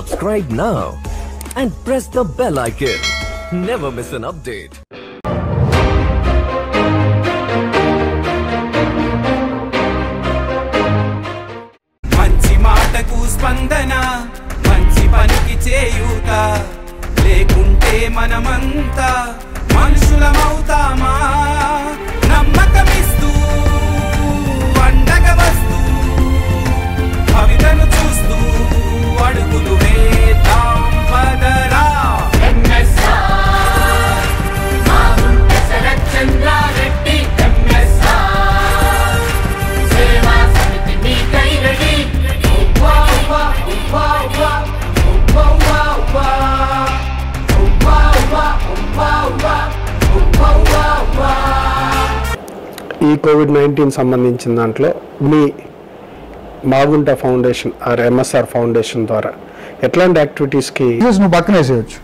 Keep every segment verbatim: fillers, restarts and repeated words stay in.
Subscribe now and press the bell icon. Never miss an update. మంచి మాటకు స్పందన, మంచి పనికి చేయూత, లేకుంటే మనమంతా మనుషులమవుతామా? నమ్మకమిస్తూ అండగా వస్తూ భవితను చూస్తూ అడుగులు వేద్దాం పదరా. చంద్రారెడ్డి సేవా సమితి మీ కై రెడీ. ఈ కోవిడ్ నైన్టీన్ సంబంధించిన దాంట్లో మీ Magunta foundation or MSR foundation ద్వారా ఎట్లాంటి యాక్టివిటీస్కి నువ్వు పక్కన వేసేయచ్చు?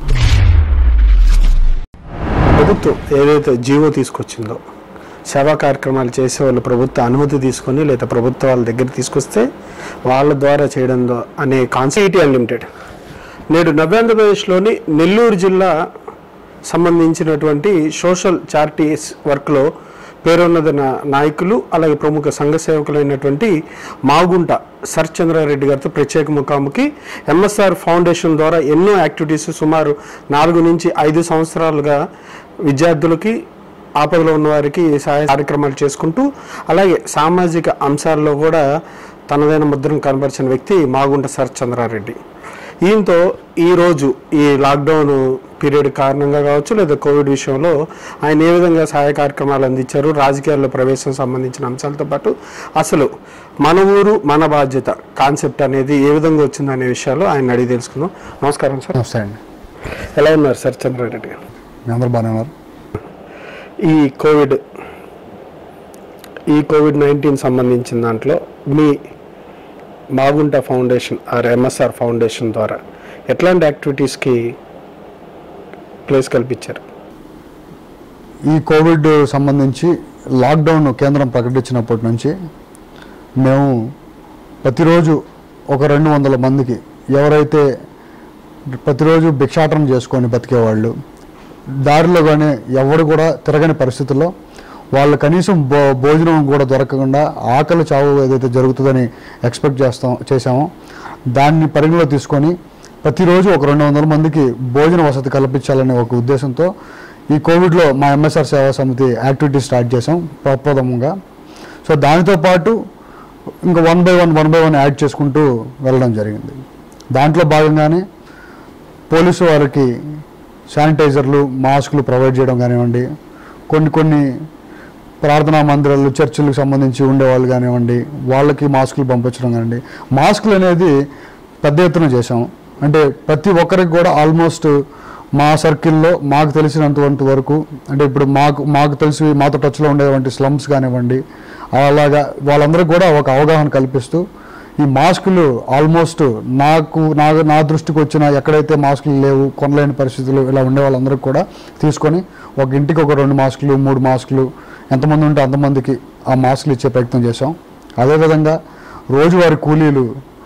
ప్రభుత్వం ఏదైతే జీవో తీసుకొచ్చిందో సేవా కార్యక్రమాలు చేసే వాళ్ళు ప్రభుత్వ అనుమతి తీసుకొని లేదా ప్రభుత్వ వాళ్ళ దగ్గర తీసుకొస్తే వాళ్ళ ద్వారా చేయడం అనే కాన్సెప్ట్ అన్లిమిటెడ్ నేడు నవ్యాంధ్రప్రదేశ్లోని నెల్లూరు జిల్లా సంబంధించినటువంటి సోషల్ చారిటీస్ వర్క్లో పేరున్నద నాయకులు అలాగే ప్రముఖ సంఘ సేవకులైనటువంటి మాగుంట సర్చంద్రారెడ్డి గారితో ప్రత్యేక ముఖాముఖి. ఎంఎస్ఆర్ ఫౌండేషన్ ద్వారా ఎన్నో యాక్టివిటీస్ సుమారు నాలుగు నుంచి ఐదు సంవత్సరాలుగా విద్యార్థులకి ఆపదలో ఉన్న వారికి సహాయ కార్యక్రమాలు చేసుకుంటూ అలాగే సామాజిక అంశాల్లో కూడా తనదైన ముద్రను కనబరిచిన వ్యక్తి మాగుంట సర్చంద్రారెడ్డి. ఈయనతో ఈరోజు ఈ లాక్డౌన్ పీరియడ్ కారణంగా కావచ్చు లేదా కోవిడ్ విషయంలో ఆయన ఏ విధంగా సహాయ కార్యక్రమాలు అందించారు, రాజకీయాల్లో ప్రవేశం సంబంధించిన అంశాలతో పాటు అసలు మన ఊరు మన బాధ్యత కాన్సెప్ట్ అనేది ఏ విధంగా వచ్చిందనే విషయాలు ఆయన అడిగి తెలుసుకుందాం. నమస్కారం సార్. నమస్తే అండి. ఎలా ఉన్నారు సార్ చంద్రారెడ్డి గారు? అందరూ బాగానే ఉన్నారు. ఈ కోవిడ్ ఈ కోవిడ్ నైన్టీన్ సంబంధించిన దాంట్లో మీ Magunta foundation or MSR foundation ద్వారా ఎట్లాంటి యాక్టివిటీస్కి ప్లేస్ కల్పించారు? ఈ కోవిడ్ సంబంధించి లాక్డౌన్ కేంద్రం ప్రకటించినప్పటి నుంచి మేము ప్రతిరోజు ఒక రెండు వందల మందికి ఎవరైతే ప్రతిరోజు భిక్షాటనం చేసుకొని బతికేవాళ్ళు, దారిలో కానీ ఎవరు కూడా తిరగని పరిస్థితుల్లో వాళ్ళు కనీసం భో భోజనం కూడా దొరకకుండా ఆకలి చావు ఏదైతే జరుగుతుందని ఎక్స్పెక్ట్ చేస్తాం చేసామో దాన్ని పరిగణలో తీసుకొని ప్రతిరోజు ఒక రెండు వందల మందికి భోజన వసతి కల్పించాలనే ఒక ఉద్దేశంతో ఈ కోవిడ్లో మా ఎంఎస్ఆర్ సేవా సమితి యాక్టివిటీ స్టార్ట్ చేసాం ప్రప్రథమంగా. సో దానితో పాటు ఇంకా one by one one by one add చేసుకుంటూ వెళ్ళడం జరిగింది. దాంట్లో భాగంగానే పోలీసు వారికి శానిటైజర్లు, మాస్కులు ప్రొవైడ్ చేయడం కానివ్వండి, కొన్ని కొన్ని ప్రార్థనా మందిరాలు, చర్చిలకు సంబంధించి ఉండేవాళ్ళు కానివ్వండి వాళ్ళకి మాస్కులు పంపించడం కానివ్వండి. మాస్కులు అనేది పెద్ద ఎత్తున చేసాం. అంటే ప్రతి ఒక్కరికి కూడా ఆల్మోస్ట్ మా సర్కిల్లో మాకు తెలిసినంత వరకు, అంటే ఇప్పుడు మాకు మాకు తెలిసి మాతో టచ్లో ఉండేటువంటి స్లమ్స్ కానివ్వండి అలాగా వాళ్ళందరికీ కూడా ఒక అవగాహన కల్పిస్తూ ఈ మాస్కులు ఆల్మోస్ట్ నాకు నా నా దృష్టికి వచ్చిన ఎక్కడైతే మాస్కులు లేవు, కొనలేని పరిస్థితులు ఇలా ఉండే వాళ్ళందరికీ కూడా తీసుకొని ఒక ఇంటికి ఒక రెండు మాస్కులు మూడు మాస్కులు ఎంతమంది ఉంటే అంతమందికి ఆ మాస్కులు ఇచ్చే ప్రయత్నం చేసాం. అదేవిధంగా రోజువారీ కూలీలు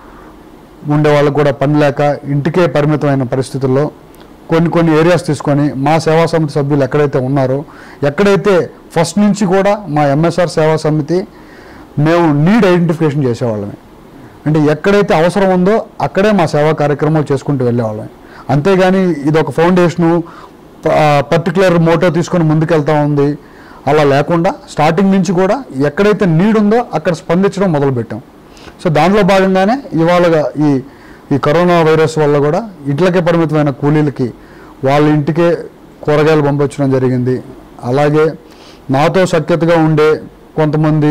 ఉండే వాళ్ళకు కూడా పని లేక ఇంటికే పరిమితమైన పరిస్థితుల్లో కొన్ని కొన్ని ఏరియాస్ తీసుకొని మా సేవా సమితి సభ్యులు ఎక్కడైతే ఉన్నారో, ఎక్కడైతే ఫస్ట్ నుంచి కూడా మా ఎంఎస్ఆర్ సేవా సమితి మేము నీడ్ ఐడెంటిఫికేషన్ చేసేవాళ్ళమే. అంటే ఎక్కడైతే అవసరం ఉందో అక్కడే మా సేవా కార్యక్రమాలు చేసుకుంటూ వెళ్ళేవాళ్ళమే. అంతేగాని ఇది ఒక ఫౌండేషను పర్టికులర్ మోటో తీసుకొని ముందుకెళ్తా ఉంది అలా లేకుండా స్టార్టింగ్ నుంచి కూడా ఎక్కడైతే నీడ్ ఉందో అక్కడ స్పందించడం మొదలుపెట్టాం. సో దాంట్లో భాగంగానే ఇవాళగా ఈ ఈ కరోనా వైరస్ వల్ల కూడా ఇంట్లోకే పరిమితమైన కూలీలకి వాళ్ళ ఇంటికే కూరగాయలు పంపించడం జరిగింది. అలాగే నాతో సఖ్యతగా ఉండే కొంతమంది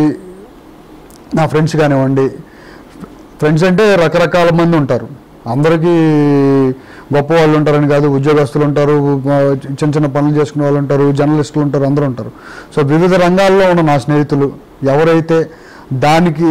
నా ఫ్రెండ్స్ కానివ్వండి, ఫ్రెండ్స్ అంటే రకరకాల మంది ఉంటారు, అందరికీ గొప్ప వాళ్ళు ఉంటారని కాదు, ఉద్యోగస్తులు ఉంటారు, చిన్న చిన్న పనులు చేసుకునే వాళ్ళు ఉంటారు, జర్నలిస్టులు ఉంటారు, అందరూ ఉంటారు. సో వివిధ రంగాల్లో ఉన్న నా స్నేహితులు ఎవరైతే దానికి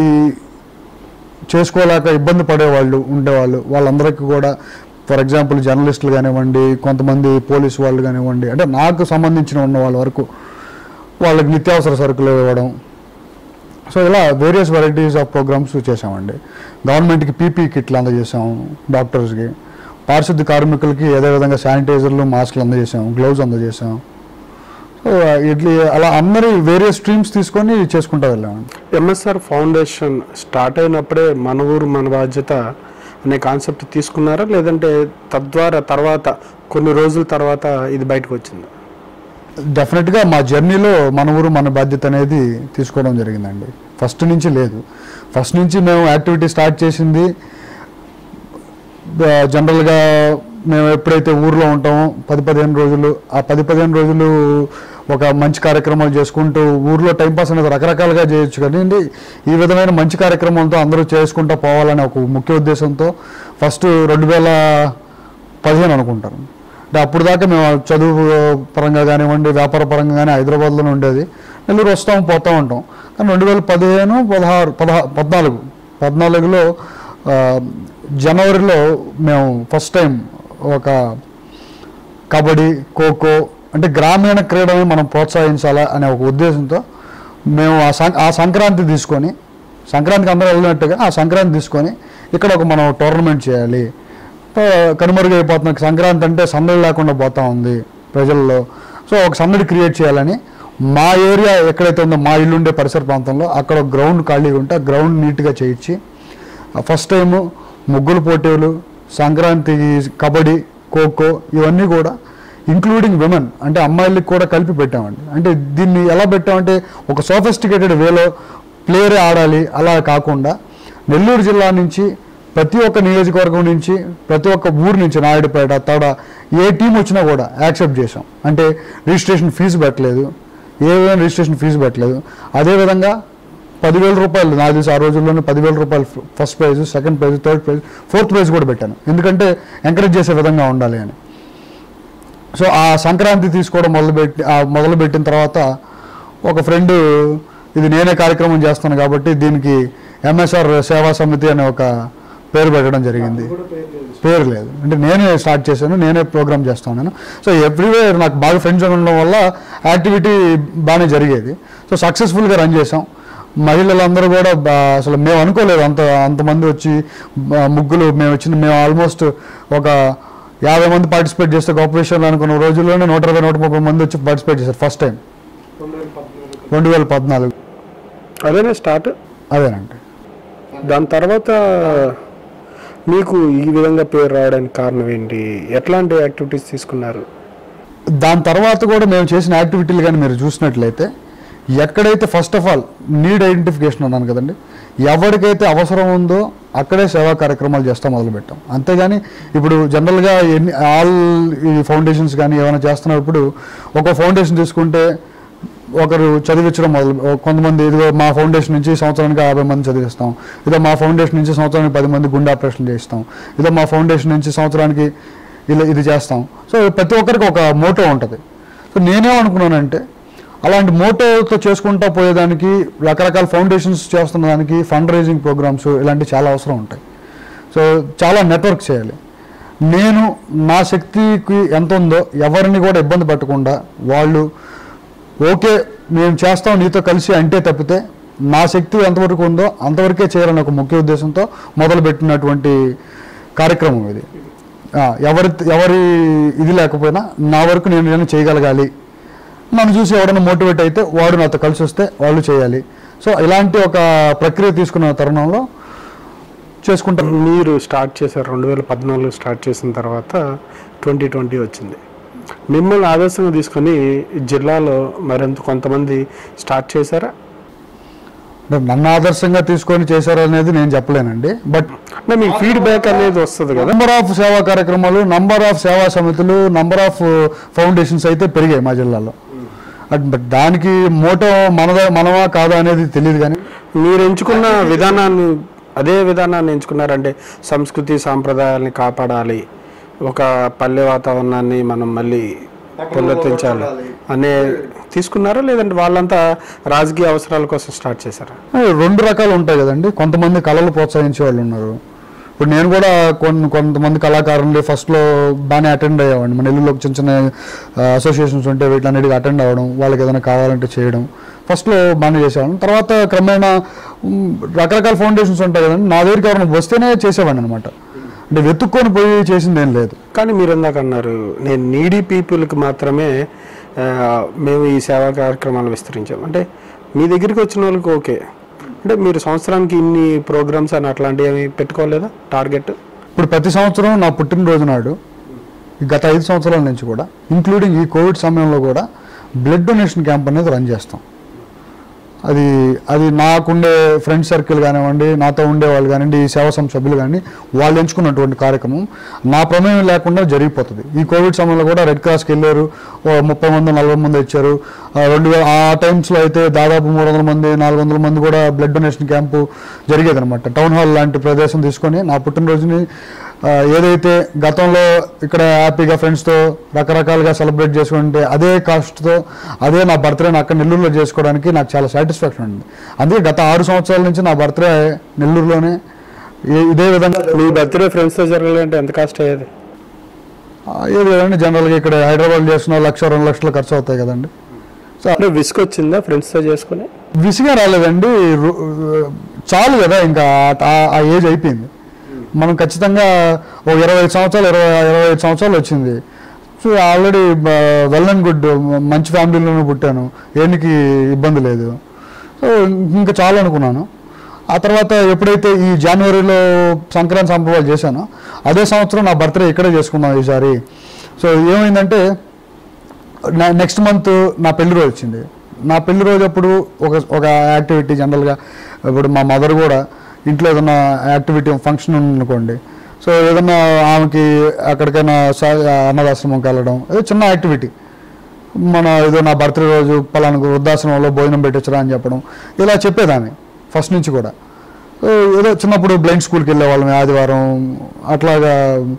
చేసుకోలేక ఇబ్బంది పడేవాళ్ళు ఉండేవాళ్ళు వాళ్ళందరికీ కూడా, ఫర్ ఎగ్జాంపుల్ జర్నలిస్టులు కానివ్వండి, కొంతమంది పోలీసు వాళ్ళు కానివ్వండి, అంటే నాకు సంబంధించిన ఉన్న వాళ్ళ వరకు వాళ్ళకి నిత్యావసర సరుకులు ఇవ్వడం. సో ఇలా వేరియస్ వెరైటీస్ ఆఫ్ ప్రోగ్రామ్స్ చేసామండి. గవర్నమెంట్కి పీపీ కిట్లు అందజేసాము, డాక్టర్స్కి పారిశుద్ధ్య కార్మికులకి అదేవిధంగా శానిటైజర్లు, మాస్కులు అందజేసాం, గ్లౌజ్ అందజేసాం. సో ఇట్లా అలా అందరూ వేరియస్ స్ట్రీమ్స్ తీసుకొని చేసుకుంటూ వెళ్ళామండి. ఎంఎస్ఆర్ ఫౌండేషన్ స్టార్ట్ అయినప్పుడే మన ఊరు మన బాధ్యత అనే కాన్సెప్ట్ తీసుకున్నారా, లేదంటే తద్వారా తర్వాత కొన్ని రోజుల తర్వాత ఇది బయటకు వచ్చింది? డెఫినెట్గా మా జర్నీలో మన ఊరు మన బాధ్యత అనేది తీసుకోవడం జరిగిందండి. ఫస్ట్ నుంచి లేదు. ఫస్ట్ నుంచి మేము యాక్టివిటీ స్టార్ట్ చేసింది జనరల్గా మేము ఎప్పుడైతే ఊర్లో ఉంటామో పది పదిహేను రోజులు ఆ పది పదిహేను రోజులు ఒక మంచి కార్యక్రమాలు చేసుకుంటూ ఊర్లో టైంపాస్ అనేది రకరకాలుగా చేయొచ్చు కానీ ఈ విధమైన మంచి కార్యక్రమంతో అందరూ చేసుకుంటూ పోవాలనే ఒక ముఖ్య ఉద్దేశంతో ఫస్ట్ రెండు వేల పదిహేను అనుకుంటారు. అంటే అప్పుడు దాకా మేము చదువు పరంగా కానివ్వండి, వ్యాపార పరంగా కానీ హైదరాబాద్లోనే ఉండేది. నెల్లూరు వస్తాం పోతూ ఉంటాం. కానీ రెండు వేల పదిహేను పదహారు పదహా పద్నాలుగు పద్నాలుగులో జనవరిలో మేము ఫస్ట్ టైం ఒక కబడ్డీ, ఖోఖో అంటే గ్రామీణ క్రీడని మనం ప్రోత్సహించాలా అనే ఒక ఉద్దేశంతో మేము ఆ సం ఆ సంక్రాంతి తీసుకొని సంక్రాంతికి అందరూ వెళ్ళినట్టుగా ఆ సంక్రాంతి తీసుకొని ఇక్కడ ఒక మనం టోర్నమెంట్ చేయాలి. కనుమరుగైపోతున్న సంక్రాంతి అంటే సందడి లేకుండా పోతూ ఉంది ప్రజల్లో. సో ఒక సందడి క్రియేట్ చేయాలని మా ఏరియా ఎక్కడైతే ఉందో మా ఇల్లు ఉండే పరిసర ప్రాంతంలో అక్కడ గ్రౌండ్ ఖాళీగా ఉంటే ఆ గ్రౌండ్ నీట్గా చేయించి ఫస్ట్ టైము ముగ్గులు పోటీలు, సంక్రాంతి కబడ్డీ, ఖోఖో ఇవన్నీ కూడా ఇంక్లూడింగ్ విమెన్ అంటే అమ్మాయిలకి కూడా కలిపి పెట్టామండి. అంటే దీన్ని ఎలా పెట్టామంటే ఒక సోఫిస్టికేటెడ్ వేలో ప్లేయరే ఆడాలి అలా కాకుండా నెల్లూరు జిల్లా నుంచి ప్రతి ఒక్క నియోజకవర్గం నుంచి ప్రతి ఒక్క ఊరు నుంచి నాయుడుపేట, తడ ఏ టీం వచ్చినా కూడా యాక్సెప్ట్ చేసాం. అంటే రిజిస్ట్రేషన్ ఫీజు పెట్టలేదు, ఏ విధంగా రిజిస్ట్రేషన్ ఫీజు పెట్టలేదు. అదేవిధంగా పదివేల రూపాయలు నాకు తెలిసి ఆ రోజుల్లోనే పదివేల రూపాయలు first prize, second prize, third prize, fourth prize కూడా పెట్టాను. ఎందుకంటే ఎంకరేజ్ చేసే విధంగా ఉండాలి అని. సో ఆ సంక్రాంతి తీసుకోవడం మొదలుపెట్టి మొదలుపెట్టిన తర్వాత ఒక ఫ్రెండ్ ఇది నేనే కార్యక్రమం చేస్తాను కాబట్టి దీనికి ఎంఎస్ఆర్ సేవా సమితి అనే ఒక పేరు పెట్టడం జరిగింది. పేరు లేదు అంటే నేనే స్టార్ట్ చేశాను, నేనే ప్రోగ్రామ్ చేస్తాను నేను. సో ఎవ్రీవేర్ నాకు బాగా ఫ్రెండ్స్ ఉండడం వల్ల యాక్టివిటీ బాగానే జరిగేది. సో సక్సెస్ఫుల్గా రన్ చేసాం. మహిళలందరూ కూడా అసలు మేము అనుకోలేదు అంత అంతమంది వచ్చి ముగ్గులు మేము వచ్చిన మేము ఆల్మోస్ట్ ఒక యాభై మంది పార్టిసిపేట్ చేస్తే గొప్ప విషయంలో అనుకున్న రోజుల్లోనే నూట ఇరవై నూట ముప్పై మంది వచ్చి పార్టిసిపేట్ చేశారు ఫస్ట్ టైం రెండు వేల పద్నాలుగు. అదేనా స్టార్ట్? అదేనండి. దాని తర్వాత మీకు ఈ విధంగా పేరు రావడానికి కారణం ఏంటి? ఎట్లాంటి యాక్టివిటీస్ తీసుకున్నారు? దాని తర్వాత కూడా మేము చేసిన యాక్టివిటీలు కానీ మీరు చూసినట్లయితే ఎక్కడైతే first of all need identification అన్నాను కదండి, ఎవరికైతే అవసరం ఉందో అక్కడే సేవా కార్యక్రమాలు చేస్తాం మొదలుపెట్టాం. అంతేగాని ఇప్పుడు జనరల్గా ఎన్ని ఆల్ ఈ ఫౌండేషన్స్ కానీ ఏమైనా చేస్తున్నప్పుడు ఒక ఫౌండేషన్ తీసుకుంటే ఒకరు చదివించడం మొదలు కొంతమంది ఇదిగో మా ఫౌండేషన్ నుంచి సంవత్సరానికి యాభై మంది చదివిస్తాం, ఇదో మా ఫౌండేషన్ నుంచి సంవత్సరానికి పది మంది గుండె ఆపరేషన్లు చేస్తాం, ఇదో మా ఫౌండేషన్ నుంచి సంవత్సరానికి ఇలా ఇది చేస్తాం. సో ప్రతి ఒక్కరికి ఒక మోటో ఉంటుంది. సో నేనేమనుకున్నానంటే అలాంటి మోటోతో చేసుకుంటూ పోయేదానికి రకరకాల ఫౌండేషన్స్ చేస్తున్న దానికి ఫండ్ రైజింగ్ ప్రోగ్రామ్స్ ఇలాంటివి చాలా అవసరం ఉంటాయి. సో చాలా నెట్వర్క్ చేయాలి. నేను నా శక్తికి ఎంత ఉందో ఎవరిని కూడా ఇబ్బంది పెట్టకుండా వాళ్ళు ఓకే మేము చేస్తాం నీతో కలిసి అంటే తప్పితే నా శక్తి ఎంతవరకు ఉందో అంతవరకే చేయాలని ఒక ముఖ్య ఉద్దేశంతో మొదలుపెట్టినటువంటి కార్యక్రమం ఇది. ఎవరి ఎవరి ఇది లేకపోయినా నా వరకు నేను నేను చేయగలగాలి, నన్ను చూసి ఎవరైనా మోటివేట్ అయితే వాడు నాతో కలిసి వస్తే వాళ్ళు చేయాలి. సో ఇలాంటి ఒక ప్రక్రియ తీసుకున్న తరుణంలో చేసుకుంటారు. మీరు స్టార్ట్ చేశారు రెండు వేల పద్నాలుగు స్టార్ట్ చేసిన తర్వాత ట్వంటీ ట్వంటీ వచ్చింది. మిమ్మల్ని ఆదర్శంగా తీసుకొని జిల్లాలో మరింత కొంతమంది స్టార్ట్ చేశారా? నన్ను ఆదర్శంగా తీసుకొని చేశారు అనేది నేను చెప్పలేనండి. బట్ మీ ఫీడ్బ్యాక్ అనేది వస్తుంది కదా. నంబర్ ఆఫ్ సేవా కార్యక్రమాలు, నంబర్ ఆఫ్ సేవా సమితులు, నంబర్ ఆఫ్ ఫౌండేషన్స్ అయితే పెరిగాయి మా జిల్లాలో. బట్ దానికి మోటో మనదా మనమా కాదా అనేది తెలియదు. కానీ మీరు ఎంచుకున్న విధానాన్ని అదే విధానాన్ని ఎంచుకున్నారంటే సంస్కృతి సాంప్రదాయాల్ని కాపాడాలి, ఒక పల్లె వాతావరణాన్ని మనం మళ్ళీ పునరుద్ధరించాలి అనే తీసుకున్నారా, లేదంటే వాళ్ళంతా రాజకీయ అవసరాల కోసం స్టార్ట్ చేశారా? రెండు రకాలు ఉంటాయి కదండి. కొంతమంది కళలు ప్రోత్సహించే వాళ్ళు ఉన్నారు. ఇప్పుడు నేను కూడా కొన్ని కొంతమంది కళాకారులు ఫస్ట్లో బాగానే అటెండ్ అయ్యేవాడిని. మన నెల్లూరులో చిన్న చిన్న అసోసియేషన్స్ ఉంటే వీటిలన్నిటికీ అటెండ్ అవ్వడం, వాళ్ళకి ఏదైనా కావాలంటే చేయడం ఫస్ట్లో బాగానే చేసేవాడిని. తర్వాత క్రమేణా రకరకాల ఫౌండేషన్స్ ఉంటాయి కదండి, నా దగ్గరికి ఎవరైనా వస్తేనే చేసేవాడిని అనమాట. అంటే వెతుక్కొని పోయి చేసింది ఏం లేదు. కానీ మీరు ఇందాక అన్నారు నేను నీడీ పీపుల్కి మాత్రమే మేము ఈ సేవా కార్యక్రమాలు విస్తరించాం అంటే మీ దగ్గరికి వచ్చిన వాళ్ళకి ఓకే, అంటే మీరు సంవత్సరానికి ఇన్ని ప్రోగ్రామ్స్ అని అట్లాంటివి ఏమి పెట్టుకోలేదా టార్గెట్? ఇప్పుడు ప్రతి సంవత్సరం నా పుట్టినరోజు నాడు గత ఐదు సంవత్సరాల నుంచి కూడా ఇంక్లూడింగ్ ఈ కోవిడ్ సమయంలో కూడా బ్లడ్ డొనేషన్ క్యాంప్ అనేది రన్ చేస్తాం. అది అది నాకుండే ఫ్రెండ్ సర్కిల్ కానివ్వండి, నాతో ఉండేవాళ్ళు కానివ్వండి, ఈ సేవా సంస్థ సభ్యులు కానీ వాళ్ళు ఎంచుకున్నటువంటి కార్యక్రమం నా ప్రమేయం లేకుండా జరిగిపోతుంది. ఈ కోవిడ్ సమయంలో కూడా రెడ్ క్రాస్కి వెళ్ళారు, ముప్పై మంది నలభై మంది వచ్చారు. రెండు వేల ఆ టైమ్స్లో అయితే దాదాపు మూడు వందల మంది నాలుగు వందల మంది కూడా బ్లడ్ డొనేషన్ క్యాంపు జరిగేది అనమాట. టౌన్ హాల్ లాంటి ప్రదేశం తీసుకొని నా పుట్టినరోజుని ఏదైతే గతంలో ఇక్కడ హ్యాపీగా ఫ్రెండ్స్తో రకరకాలుగా సెలబ్రేట్ చేసుకుంటే అదే కాస్ట్తో అదే నా బర్త్డేని అక్కడ నెల్లూరులో చేసుకోవడానికి నాకు చాలా సాటిస్ఫాక్షన్ ఉంది. అందుకే గత ఆరు సంవత్సరాల నుంచి నా బర్త్డే నెల్లూరులోనే ఇదే విధంగా. మీ బర్త్డే ఫ్రెండ్స్తో జరగాలంటే ఎంత కాస్ట్ అయ్యేది? ఏది కదండి, జనరల్గా ఇక్కడ హైదరాబాద్ చేసిన లక్ష రెండు లక్షలు ఖర్చు అవుతాయి కదండి. సో అంటే విసుగు వచ్చిందా ఫ్రెండ్స్తో చేసుకుని? విసుగా రాలేదండి, చాలు కదా, ఇంకా ఆ ఏజ్ అయిపోయింది. మనం ఖచ్చితంగా ఓ ఇరవై ఐదు సంవత్సరాలు ఇరవై ఇరవై ఐదు సంవత్సరాలు వచ్చింది. So already well and good, మంచి ఫ్యామిలీలోనే పుట్టాను, ఏనికి ఇబ్బంది లేదు. సో ఇంకా చాలు అనుకున్నాను. ఆ తర్వాత ఎప్పుడైతే ఈ జనవరిలో సంక్రాంతి సంబరాలు చేశానో అదే సంవత్సరం నా బర్త్డే ఇక్కడే చేసుకున్నాం ఈసారి. సో ఏమైందంటే నెక్స్ట్ మంత్ నా పెళ్లి రోజు వచ్చింది. నా పెళ్లి రోజు అప్పుడు ఒక ఒక యాక్టివిటీ జనరల్గా ఇప్పుడు మా మదర్ కూడా ఇంట్లో ఏదైనా యాక్టివిటీ ఫంక్షన్ ఉందనుకోండి, సో ఏదన్నా ఆమెకి అక్కడికైనా అన్నదాశ్రమంకి వెళ్ళడం, ఏదో చిన్న యాక్టివిటీ, మన ఏదో నా బర్త్డే రోజు పలానా వృద్ధాశ్రమంలో భోజనం పెట్టించరా అని చెప్పడం, ఇలా చెప్పేదాన్ని ఫస్ట్ నుంచి కూడా. ఏదో చిన్నప్పుడు బ్లైండ్ స్కూల్కి వెళ్ళేవాళ్ళం ఆదివారం, అట్లాగా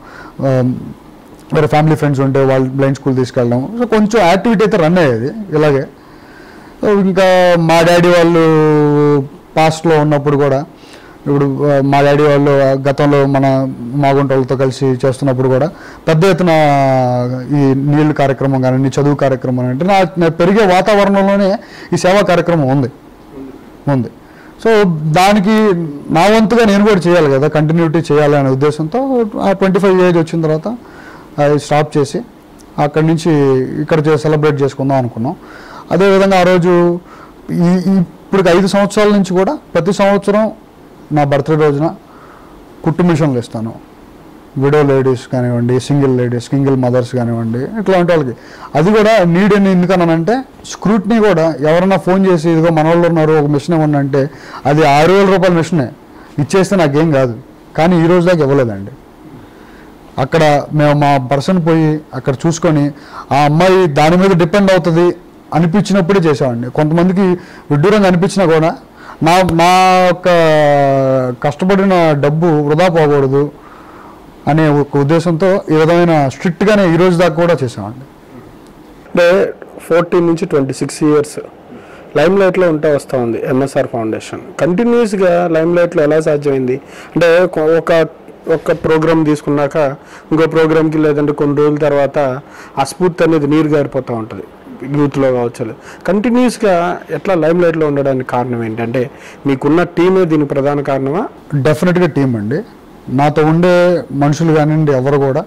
వేరే ఫ్యామిలీ ఫ్రెండ్స్ ఉంటే వాళ్ళు బ్లైండ్ స్కూల్ తీసుకెళ్ళడం. సో కొంచెం యాక్టివిటీ అయితే రన్ అయ్యేది ఇలాగే. ఇంకా మా డాడీ వాళ్ళు పాస్ట్లో ఉన్నప్పుడు కూడా, ఇప్పుడు మా డాడీ వాళ్ళు గతంలో మన మాగుంట వాళ్ళతో కలిసి చేస్తున్నప్పుడు కూడా పెద్ద ఎత్తున ఈ నీళ్ళు కార్యక్రమం కానీ చదువు కార్యక్రమం అంటే నా పెరిగే వాతావరణంలోనే ఈ సేవా కార్యక్రమం ఉంది ఉంది సో దానికి నా వంతుగా నేను కూడా చేయాలి కదా, కంటిన్యూటీ చేయాలి అనే ఉద్దేశంతో ఆ ట్వంటీ ఫైవ్ ఏజ్ వచ్చిన తర్వాత అది స్టాప్ చేసి అక్కడి నుంచి ఇక్కడ సెలబ్రేట్ చేసుకుందాం అనుకున్నాం. అదేవిధంగా ఆ రోజు ఈ ఇప్పుడు ఐదు సంవత్సరాల నుంచి కూడా ప్రతి సంవత్సరం నా బర్త్డే రోజున కుట్టు మిషన్లు ఇస్తాను. విడో లేడీస్ కానివ్వండి, సింగిల్ లేడీస్, సింగిల్ మదర్స్ కానివ్వండి, ఇట్లాంటి వాళ్ళకి. అది కూడా నీడ్ అని ఎందుకన్నానంటే స్క్రూట్నీ కూడా ఎవరన్నా ఫోన్ చేసి ఇదిగో మన వాళ్ళు ఉన్నారు ఒక మిషన్ ఇవ్వండి అంటే అది ఆరు వేల రూపాయల మిషనే ఇచ్చేస్తే నాకేం కాదు, కానీ ఈ రోజు దాకా ఇవ్వలేదండి. అక్కడ మేము మా పర్సన్ పోయి అక్కడ చూసుకొని ఆ అమ్మాయి దాని మీద డిపెండ్ అవుతుంది అనిపించినప్పుడే చేసామండి. కొంతమందికి విడ్డూరంగా అనిపించినా కూడా నా నా యొక్క కష్టపడిన డబ్బు వృధా పోకూడదు అనే ఒక ఉద్దేశంతో ఈ విధమైన స్ట్రిక్ట్గానే ఈ రోజు దాకా కూడా చేసామండి. అంటే ఫోర్టీన్ నుంచి ట్వంటీ సిక్స్ ఇయర్స్ లైమ్ లైట్లో ఉంటే వస్తూ ఉంది ఎంఎస్ఆర్ ఫౌండేషన్. కంటిన్యూస్గా లైమ్ లైట్లో ఎలా సాధ్యమైంది అంటే ఒక ఒక ప్రోగ్రామ్ తీసుకున్నాక ఇంకో ప్రోగ్రామ్కి లేదంటే కొన్ని రోజుల తర్వాత ఆ స్ఫూర్తి అనేది నీరు గారిపోతూ ఉంటుంది యూత్లో కావచ్చు. కంటిన్యూస్గా ఎట్లా లైమ్ లైట్లో ఉండడానికి కారణం ఏంటంటే మీకున్న టీమే దీనికి ప్రధాన కారణమా? డెఫినెట్గా టీం అండి. నాతో ఉండే మనుషులు కానివ్వండి ఎవరు కూడా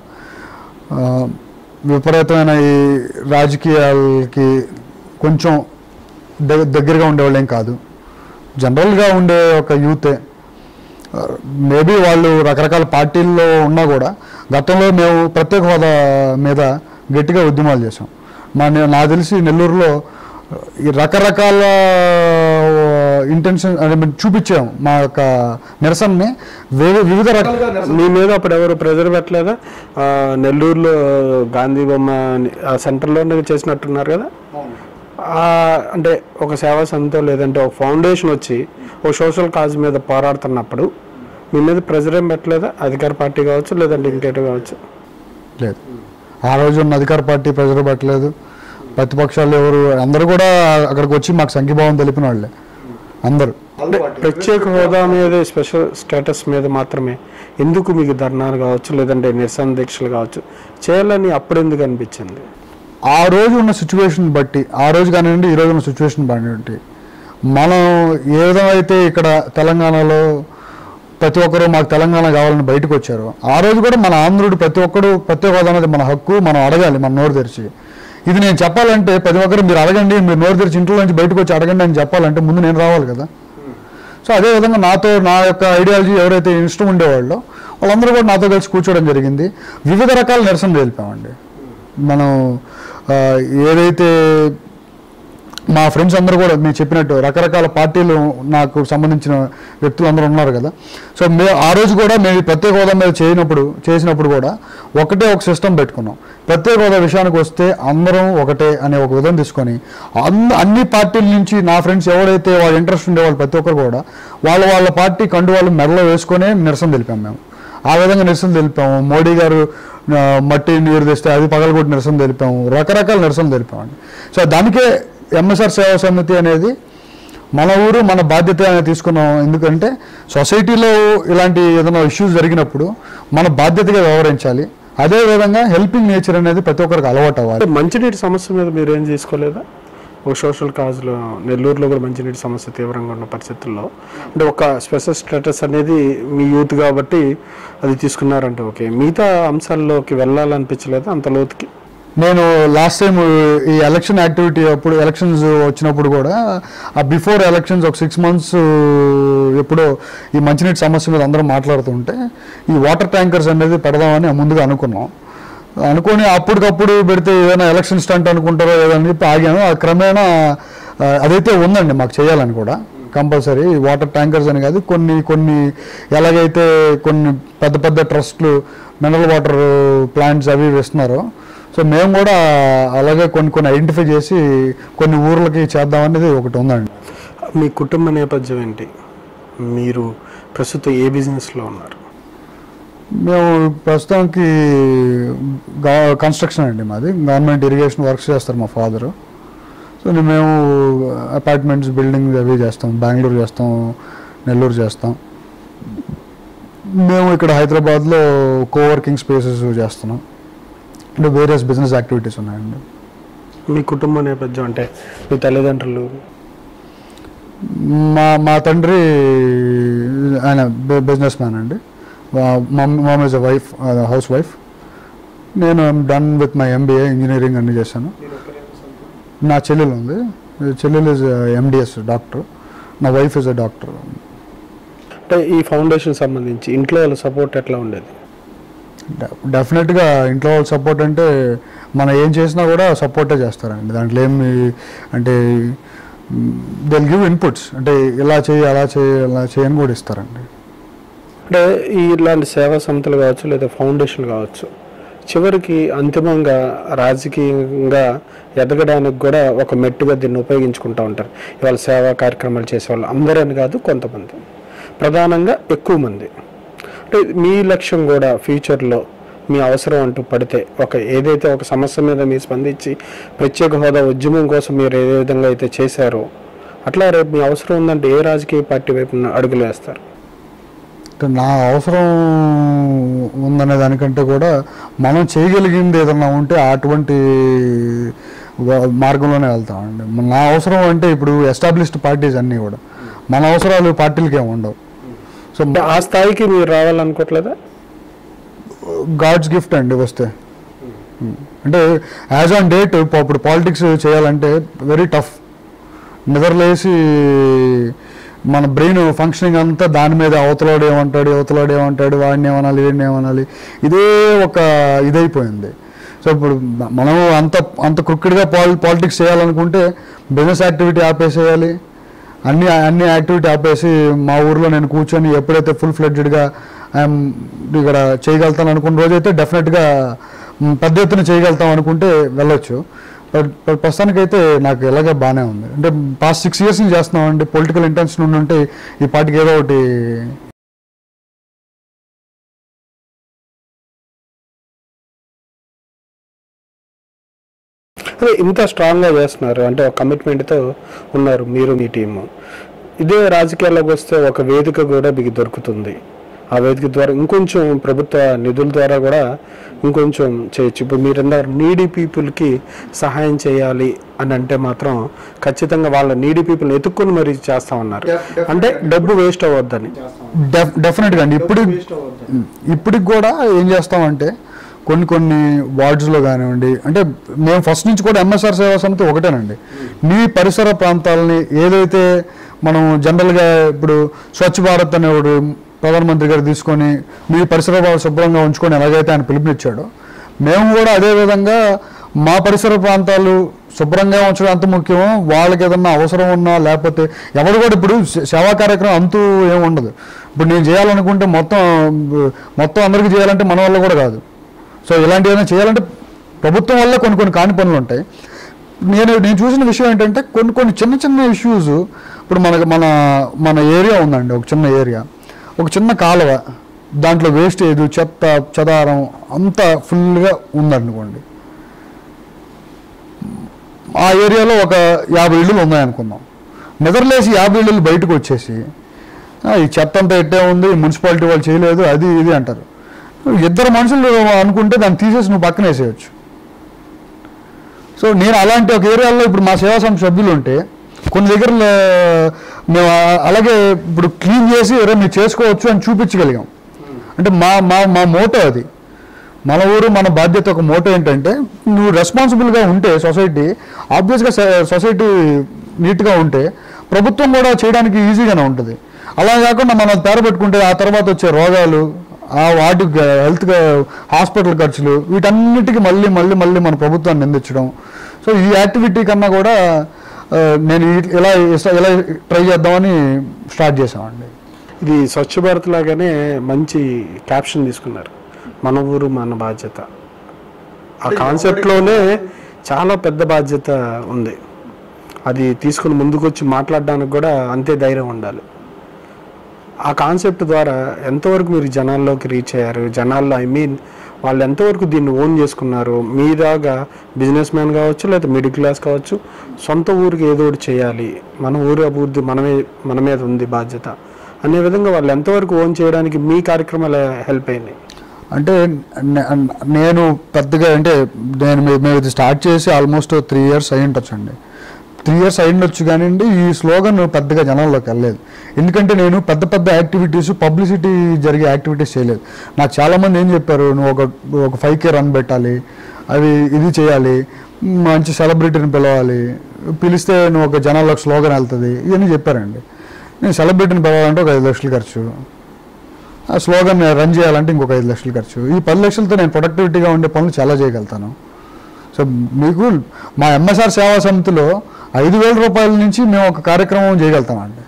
విపరీతమైన ఈ రాజకీయాలకి కొంచెం దగ్గరగా ఉండేవాళ్ళు ఏం కాదు. జనరల్గా ఉండే ఒక యూతే. మేబీ వాళ్ళు రకరకాల పార్టీల్లో ఉన్నా కూడా గతంలో మేము ప్రత్యేక హోదా మీద గట్టిగా ఉద్యమాలు చేసాం. మా నాకు తెలిసి నెల్లూరులో ఈ రకరకాల ఇంటెన్షన్ అంటే చూపించాము మా యొక్క నిరసనని వివిధ రకాలుగా. మీ మీద అప్పుడు ఎవరు ప్రెజర్ పెట్టలేదా? నెల్లూరులో గాంధీ బొమ్మ సెంటర్లో చేసినట్టున్నారు కదా, అంటే ఒక సేవా సంస్థ లేదంటే ఒక ఫౌండేషన్ వచ్చి ఒక సోషల్ కాజ్ మీద పోరాడుతున్నప్పుడు మీ మీద ప్రెజర్ ఏం పెట్టలేదా? అధికార పార్టీ కావచ్చు లేదంటే ఇంకేటో కావచ్చు. లేదు, ఆ రోజు ఉన్న అధికార పార్టీ ప్రెజర్ పెట్టలేదు, ప్రతిపక్షాలు ఎవరు, అందరూ కూడా అక్కడికి వచ్చి మాకు సంఘీభావం తెలిపిన వాళ్ళే అందరూ. ప్రత్యేక హోదా మీద స్పెషల్ స్టేటస్ మీద మాత్రమే ఎందుకు మీకు ధర్నాలు కావచ్చు లేదంటే నిరసన దీక్షలు కావచ్చు చేయాలని అప్పుడు ఎందుకు అనిపించింది? ఆ రోజు ఉన్న సిచ్యువేషన్ బట్టి, ఆ రోజు కానివ్వండి ఈ రోజు ఉన్న సిచ్యువేషన్ బట్టి మనం ఏ విధమైతే ఇక్కడ తెలంగాణలో ప్రతి ఒక్కరు మాకు తెలంగాణ కావాలని బయటకు వచ్చారు, ఆ రోజు కూడా మన ఆంధ్రుడు ప్రతి ఒక్కరు ప్రత్యేక హోదా అనేది మన హక్కు, మనం అడగాలి మన నోరు తెరిచి. ఇది నేను చెప్పాలంటే ప్రతి ఒక్కరు మీరు అడగండి, మీరు నోరు తెరిచి ఇంట్లో నుంచి బయటకు వచ్చి అడగండి అని చెప్పాలంటే ముందు నేను రావాలి కదా. సో అదేవిధంగా నాతో నా యొక్క ఐడియాలజీ ఎవరైతే ఇష్టం ఉండేవాళ్ళో వాళ్ళందరూ కూడా నాతో కలిసి కూర్చోవడం జరిగింది. వివిధ రకాల నిరసన తెలిపామండి. మనం ఏదైతే మా ఫ్రెండ్స్ అందరూ కూడా మీరు చెప్పినట్టు రకరకాల పార్టీలు నాకు సంబంధించిన వ్యక్తులు అందరూ ఉన్నారు కదా. సో మే ఆ రోజు కూడా మేము ప్రత్యేక హోదా మీద చేయనప్పుడు చేసినప్పుడు కూడా ఒకటే ఒక సిస్టమ్ పెట్టుకున్నాం. ప్రత్యేక హోదా విషయానికి వస్తే అందరం ఒకటే అనే ఒక విధం తీసుకొని అన్ని అన్ని పార్టీల నుంచి నా ఫ్రెండ్స్ ఎవరైతే వాళ్ళ ఇంట్రెస్ట్ ఉండేవాళ్ళు ప్రతి ఒక్కరు కూడా వాళ్ళ వాళ్ళ పార్టీ కండు వాళ్ళు మెడలో వేసుకొని నిరసన తెలిపాము. మేము ఆ విధంగా నిరసన తెలిపాము. మోడీ గారు మట్టి నీరు తెస్తే అది పగలగొట్టి నిరసన తెలిపాము. రకరకాల నిరసన తెలిపామండి. సో దానికే ఎంఎస్ఆర్ సేవా సమితి అనేది మన ఊరు మన బాధ్యత అనేది తీసుకున్నాం. ఎందుకంటే సొసైటీలో ఇలాంటి ఏదైనా ఇష్యూస్ జరిగినప్పుడు మన బాధ్యతగా వ్యవహరించాలి. అదేవిధంగా హెల్పింగ్ నేచర్ అనేది ప్రతి ఒక్కరికి అలవాటు అవ్వాలి. మంచినీటి సమస్య మీద మీరు ఏం చేసుకోలేదా? ఒక సోషల్ కాజ్లో నెల్లూరులో కూడా మంచినీటి సమస్య తీవ్రంగా ఉన్న పరిస్థితుల్లో అంటే ఒక స్పెషల్ స్టేటస్ అనేది మీ యూత్ కాబట్టి అది తీసుకున్నారంటే ఓకే, మిగతా అంశాల్లోకి వెళ్ళాలనిపించలేదా అంత లోతుకి? నేను లాస్ట్ టైం ఈ ఎలక్షన్ యాక్టివిటీ అప్పుడు ఎలక్షన్స్ వచ్చినప్పుడు కూడా ఆ బిఫోర్ ఎలక్షన్స్ ఒక సిక్స్ మంత్స్ ఎప్పుడో ఈ మంచినీటి సమస్య మీద అందరం మాట్లాడుతుంటే ఈ వాటర్ ట్యాంకర్స్ అనేది పెడదామని ముందుగా అనుకున్నాం. అనుకొని అప్పటికప్పుడు పెడితే ఏదైనా ఎలక్షన్ స్టంట్ అనుకుంటారో ఏదని చెప్పి ఆగాను. ఆ క్రమేణా అదైతే ఉందండి మాకు చేయాలని కూడా కంపల్సరీ. వాటర్ ట్యాంకర్స్ అని కాదు, కొన్ని కొన్ని ఎలాగైతే కొన్ని పెద్ద పెద్ద ట్రస్ట్లు మినరల్ వాటర్ ప్లాంట్స్ అవి ఇస్తున్నారో సో మేము కూడా అలాగే కొన్ని కొన్ని ఐడెంటిఫై చేసి కొన్ని ఊర్లకి చేద్దామనేది ఒకటి ఉందండి. మీ కుటుంబ నేపథ్యం ఏంటి? మీరు ప్రస్తుతం ఏ బిజినెస్లో ఉన్నారు? మేము ప్రస్తుతానికి కన్స్ట్రక్షన్ అండి మాది. గవర్నమెంట్ ఇరిగేషన్ వర్క్స్ చేస్తారు మా ఫాదరు. సో మేము అపార్ట్మెంట్స్ బిల్డింగ్ అవి చేస్తాం. బెంగళూరు చేస్తాం, నెల్లూరు చేస్తాం. మేము ఇక్కడ హైదరాబాద్లో కోవర్కింగ్ స్పేసెస్ చేస్తున్నాం. అంటే వేరియస్ బిజినెస్ యాక్టివిటీస్ ఉన్నాయండి. మీ కుటుంబ నేపథ్యం అంటే మీ తల్లిదండ్రులు? మా మా తండ్రి ఆయన బిజినెస్ మ్యాన్ అండి. Mom is a wife, housewife. నేను done with my MBA, engineering అన్ని చేశాను. నా చెల్లెలు ఉంది. చెల్లెలు ఇస్ ఎండిఎస్ డాక్టర్. నా వైఫ్ ఇస్ అ డాక్టర్. అంటే ఈ ఫౌండేషన్ సంబంధించి ఇంట్లో వాళ్ళ సపోర్ట్ ఎట్లా ఉండేది? డెఫినెట్గా ఇంట్లో వాళ్ళ సపోర్ట్ అంటే మనం ఏం చేసినా కూడా సపోర్టే చేస్తారండి. దాంట్లో ఏమి అంటే దే గివ్ ఇన్పుట్స్, అంటే ఇలా చేయి అలా చేయి అలా చేయని కూడా ఇస్తారండి. అంటే ఇలాంటి సేవా సంస్థలు కావచ్చు లేదా ఫౌండేషన్ కావచ్చు చివరికి అంతిమంగా రాజకీయంగా ఎదగడానికి కూడా ఒక మెట్టుగా దీన్ని ఉపయోగించుకుంటూ ఉంటారు. ఇవాళ సేవా కార్యక్రమాలు చేసేవాళ్ళు అందరూ అని కాదు, కొంతమంది, ప్రధానంగా ఎక్కువ మంది. అంటే మీ లక్ష్యం కూడా ఫ్యూచర్లో మీ అవసరం అంటూ పడితే ఒక ఏదైతే ఒక సమస్య మీద మీరు స్పందించి ప్రత్యేక హోదా ఉద్యమం కోసం మీరు ఏ విధంగా అయితే చేశారో అట్లా రేపు మీ అవసరం ఉందంటే ఏ రాజకీయ పార్టీ వైపు అడుగులు వేస్తారు? నా అవసరం ఉందనే దానికంటే కూడా మనం చేయగలిగింది ఏదన్నా ఉంటే అటువంటి మార్గంలోనే వెళ్తామండి. నా అవసరం అంటే ఇప్పుడు ఎస్టాబ్లిష్డ్ పార్టీస్ అన్నీ కూడా మన అవసరాలు పార్టీలకి ఏమి ఉండవు. సో ఆ స్థాయికి మీరు రావాలనుకోవట్లేదా? గాడ్స్ గిఫ్ట్ అండి వస్తే. అంటే యాజ్ ఆన్ డేట్ ఇప్పుడు పాలిటిక్స్ చేయాలంటే వెరీ టఫ్. నిద్రలేసి మన బ్రెయిన్ ఫంక్షనింగ్ అంతా దాని మీద అవతలాడు ఏమంటాడు అవతలాడు ఏమంటాడు వాడిని ఏమనాలి వీడిని ఏమనాలి ఇదే ఒక ఇదైపోయింది. సో ఇప్పుడు మనం అంత అంత క్రికెట్గా పాలి పాలిటిక్స్ చేయాలనుకుంటే బిజినెస్ యాక్టివిటీ ఆపేసేయాలి, అన్ని అన్ని యాక్టివిటీ ఆపేసి మా ఊర్లో నేను కూర్చొని ఎప్పుడైతే ఫుల్ ఫ్లెడ్జ్డ్గా ఐఎమ్ ఇక్కడ చేయగలుగుతాను అనుకున్న రోజైతే డెఫినెట్గా పెద్ద ఎత్తున చేయగలుగుతాం అనుకుంటే వెళ్ళొచ్చు. ప్రస్తుతానికైతే నాకు ఎలాగే బాగానే ఉంది. అంటే పాస్ట్ సిక్స్ ఇయర్స్ నుంచి చేస్తున్నాం అండి. పొలిటికల్ ఇంటెన్షన్ ఉండి ఉంటే ఈ పార్టీకి ఏదో ఒకటి అదే ఇంత స్ట్రాంగ్గా చేస్తున్నారు అంటే ఒక కమిట్మెంట్తో ఉన్నారు మీరు మీ టీము. ఇదే రాజకీయాల్లోకి వస్తే ఒక వేదిక కూడా మీకు దొరుకుతుంది. ఆ వేదిక ద్వారా ఇంకొంచెం ప్రభుత్వ నిధుల ద్వారా కూడా ఇంకొంచెం చేయొచ్చు. ఇప్పుడు మీరు అన్నారు నీడీ పీపుల్కి సహాయం చేయాలి అని అంటే మాత్రం ఖచ్చితంగా వాళ్ళ నీడీ పీపుల్ని ఎత్తుక్కొని మరీ చేస్తామన్నారు. అంటే డబ్బు వేస్ట్ అవ్వద్దని. డెఫ్ డెఫినెట్గా అండి. ఇప్పుడు ఇప్పటికి కూడా ఏం చేస్తామంటే కొన్ని కొన్ని వార్డ్స్లో కానివ్వండి, అంటే మేము ఫస్ట్ నుంచి కూడా ఎంఎస్ఆర్ సేవా సమితి ఒకటేనండి. మీ పరిసర ప్రాంతాలని ఏదైతే మనం జనరల్గా ఇప్పుడు స్వచ్ఛ భారత్ అనేవాడు ప్రధానమంత్రి గారు తీసుకొని మీ పరిసర శుభ్రంగా ఉంచుకొని ఎలాగైతే ఆయన పిలుపునిచ్చాడో, మేము కూడా అదేవిధంగా మా పరిసర ప్రాంతాలు శుభ్రంగా ఉంచడం ఎంత ముఖ్యమో, వాళ్ళకి ఏదన్నా అవసరం ఉన్నా లేకపోతే ఎవరు కూడా ఇప్పుడు సేవా కార్యక్రమం అంతూ ఏమి ఉండదు. ఇప్పుడు నేను చేయాలనుకుంటే మొత్తం మొత్తం అందరికీ చేయాలంటే మన వల్ల కూడా కాదు. సో ఇలాంటివి ఏదైనా చేయాలంటే ప్రభుత్వం వల్ల కొన్ని కొన్ని కాని పనులు ఉంటాయి. నేను నేను చూసిన విషయం ఏంటంటే కొన్ని కొన్ని చిన్న చిన్న ఇష్యూస్, ఇప్పుడు మనకు మన మన ఏరియా ఉందండి, ఒక చిన్న ఏరియా, ఒక చిన్న కాలువ, దాంట్లో వేస్టేజ్ చెత్త చెదారం అంతా ఫుల్గా ఉందనుకోండి. ఆ ఏరియాలో ఒక యాభై ఇళ్ళు ఉన్నాయనుకుందాం. నిద్రలేసి యాభై ఇళ్ళు బయటకు వచ్చేసి ఈ చెత్త అంతా ఎట్టే ఉంది, మున్సిపాలిటీ వాళ్ళు చేయలేదు, అది ఇది అంటారు. ఇద్దరు మనుషులు అనుకుంటే దాన్ని తీసేసి నువ్వు పక్కన వేసేయచ్చు. సో నేను అలాంటి ఒక ఏరియాలో ఇప్పుడు మా సేవా సంస్థ సభ్యులు ఉంటే కొన్ని దగ్గర మేము అలాగే ఇప్పుడు క్లీన్ చేసి ఎవరో మీరు చేసుకోవచ్చు అని చూపించగలిగాం. అంటే మా మా మా మోటో అది. మన ఊరు మన బాధ్యత ఒక మోటో ఏంటంటే, నువ్వు రెస్పాన్సిబుల్గా ఉంటే సొసైటీ, ఆబ్వియస్గా సొసైటీ నీట్గా ఉంటే ప్రభుత్వం కూడా చేయడానికి ఈజీగానే ఉంటుంది. అలా కాకుండా మనం తేరబెట్టుకుంటే ఆ తర్వాత వచ్చే రోగాలు, ఆ వాటి హెల్త్ హాస్పిటల్ ఖర్చులు, వీటన్నిటికీ మళ్ళీ మళ్ళీ మళ్ళీ మన ప్రభుత్వాన్ని నిందించడం. సో ఈ యాక్టివిటీ కన్నా కూడా నేను ఇలా ఇలా ట్రై చేద్దామని స్టార్ట్ చేసామండి. ఇది స్వచ్ఛ భారత్ లాగానే మంచి క్యాప్షన్ తీసుకున్నారు, మన ఊరు మన బాధ్యత. ఆ కాన్సెప్ట్లోనే చాలా పెద్ద బాధ్యత ఉంది. అది తీసుకుని ముందుకు వచ్చి మాట్లాడడానికి కూడా అంతే ధైర్యం ఉండాలి. ఆ కాన్సెప్ట్ ద్వారా ఎంతవరకు మీరు జనాల్లోకి రీచ్ అయ్యారు? జనాల్లో ఐ మీన్ వాళ్ళు ఎంతవరకు దీన్ని ఓన్ చేసుకున్నారు? మీదాగా బిజినెస్ మ్యాన్ కావచ్చు, లేదా మిడిల్ క్లాస్ కావచ్చు, సొంత ఊరికి ఏదో ఒకటి చేయాలి, మన ఊరు అభివృద్ధి మనమే మన మీద ఉంది బాధ్యత అనే విధంగా వాళ్ళు ఎంతవరకు ఓన్ చేయడానికి మీ కార్యక్రమాలు హెల్ప్ అయినాయి? అంటే నేను పెద్దగా అంటే నేను మేము ఇది స్టార్ట్ చేసి ఆల్మోస్ట్ త్రీ ఇయర్స్ అయి ఉండొచ్చు అండి. త్రీ ఇయర్స్ అయిండొచ్చు కానివ్వండి, ఈ స్లోగన్ పెద్దగా జనాల్లోకి వెళ్ళలేదు. ఎందుకంటే నేను పెద్ద పెద్ద యాక్టివిటీస్, పబ్లిసిటీ జరిగే యాక్టివిటీస్ చేయలేదు. నాకు చాలామంది ఏం చెప్పారు, నువ్వు ఒక ఒక ఫైవ్ కే రన్ పెట్టాలి, అవి ఇది చేయాలి, మంచి సెలబ్రిటీని పిలవాలి, పిలిస్తే నువ్వు ఒక జనాల్లోకి స్లోగన్ వెళ్తుంది, ఇవన్నీ చెప్పారండి. నేను సెలబ్రిటీని పిలవాలంటే ఒక ఐదు లక్షలు ఖర్చు, ఆ స్లోగన్ రన్ చేయాలంటే ఇంకొక ఐదు లక్షలు ఖర్చు. ఈ పది లక్షలతో నేను ప్రొడక్టివిటీగా ఉండే పనులు చాలా చేయగలుగుతాను. సో మీకు మా ఎంఎస్ఆర్ సేవా సమితిలో ఐదు వేల రూపాయల నుంచి మేము ఒక కార్యక్రమం చేయగలుగుతామండి.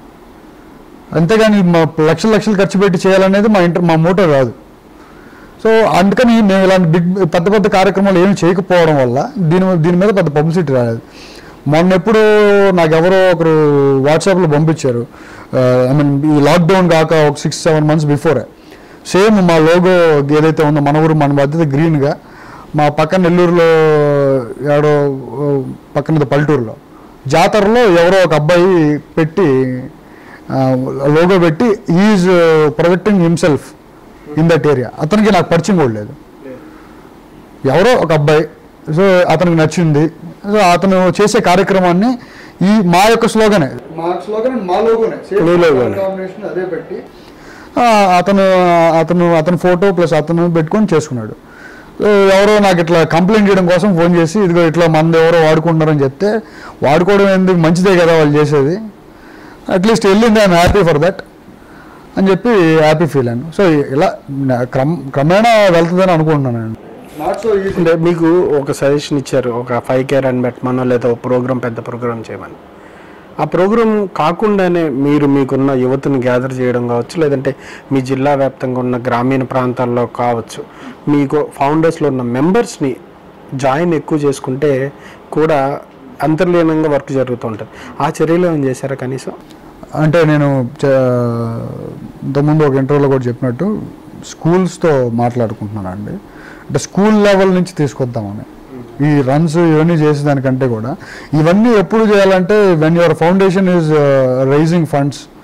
అంతేగాని మా లక్షల లక్షలు ఖర్చు పెట్టి చేయాలనేది మా ఇంటర్ మా మోటో కాదు. సో అందుకని మేము ఇలాంటి బిగ్ పెద్ద పెద్ద కార్యక్రమాలు ఏమి చేయకపోవడం వల్ల దీని దీని మీద పెద్ద పబ్లిసిటీ రాలేదు. మొన్న ఎప్పుడు నాకు ఎవరో ఒకరు వాట్సాప్లో పంపించారు, ఐ మీన్ ఈ లాక్డౌన్ కాక ఒక సిక్స్ సెవెన్ మంత్స్ బిఫోరే, సేమ్ మా లోగో ఏదైతే ఉందో మన ఊరు మన బాధ్యత గ్రీన్గా, మా పక్కన నెల్లూరులో ఎవడో పక్కన పల్లెటూరులో జాతరలో ఎవరో ఒక అబ్బాయి పెట్టి లోగో పెట్టి is projecting himself in that area. అతనికి నాకు పరిచయం కూడా లేదు, ఎవరో ఒక అబ్బాయి. సో అతనికి నచ్చింది. సో అతను చేసే కార్యక్రమాన్ని ఈ మా యొక్క స్లోగనే మా స్లోగన్ మా లోగోనే కాంబినేషన్ అదే పెట్టి అతను అతను అతని ఫోటో ప్లస్ అతను పెట్టుకొని చేసుకున్నాడు. ఎవరో నాకు ఇట్లా కంప్లైంట్ చేయడం కోసం ఫోన్ చేసి ఇదిగో ఇట్లా మంది ఎవరో వాడుకుంటున్నారని చెప్తే, వాడుకోవడం ఎందుకు, మంచిదే కదా వాళ్ళు చేసేది, అట్లీస్ట్ వెళ్ళింది ఐఎమ్ హ్యాపీ ఫర్ దట్ అని చెప్పి హ్యాపీ ఫీల్ అయ్యాను. సో ఇలా క్రమ క్రమేణా వెళ్తుందని అనుకుంటున్నాను. అంటే మీకు ఒక సజెషన్ ఇచ్చారు, ఒక ఫైవ్ కే రన్ పెట్టమనో లేదా ఒక ప్రోగ్రామ్ పెద్ద ప్రోగ్రామ్ చేయమని. ఆ ప్రోగ్రామ్ కాకుండానే మీరు మీకున్న యువతను గ్యాదర్ చేయడం కావచ్చు, లేదంటే మీ జిల్లా వ్యాప్తంగా ఉన్న గ్రామీణ ప్రాంతాల్లో కావచ్చు, మీకు ఫౌండర్స్లో ఉన్న మెంబర్స్ని జాయిన్ ఎక్కువ చేసుకుంటే కూడా అంతర్లీనంగా వర్క్ జరుగుతూ ఉంటుంది. ఆ చర్యలు ఏం చేశారా కనీసం? అంటే నేను ఇంతకుముందు ఒక ఇంటర్వ్యూలో కూడా చెప్పినట్టు స్కూల్స్తో మాట్లాడుకుంటున్నాను అండి. అంటే స్కూల్ లెవెల్ నుంచి తీసుకొద్దామని ఈ రన్స్ ఇవన్నీ చేసేదానికంటే కూడా ఇవన్నీ ఎప్పుడు చేయాలంటే when your foundation is raising funds. So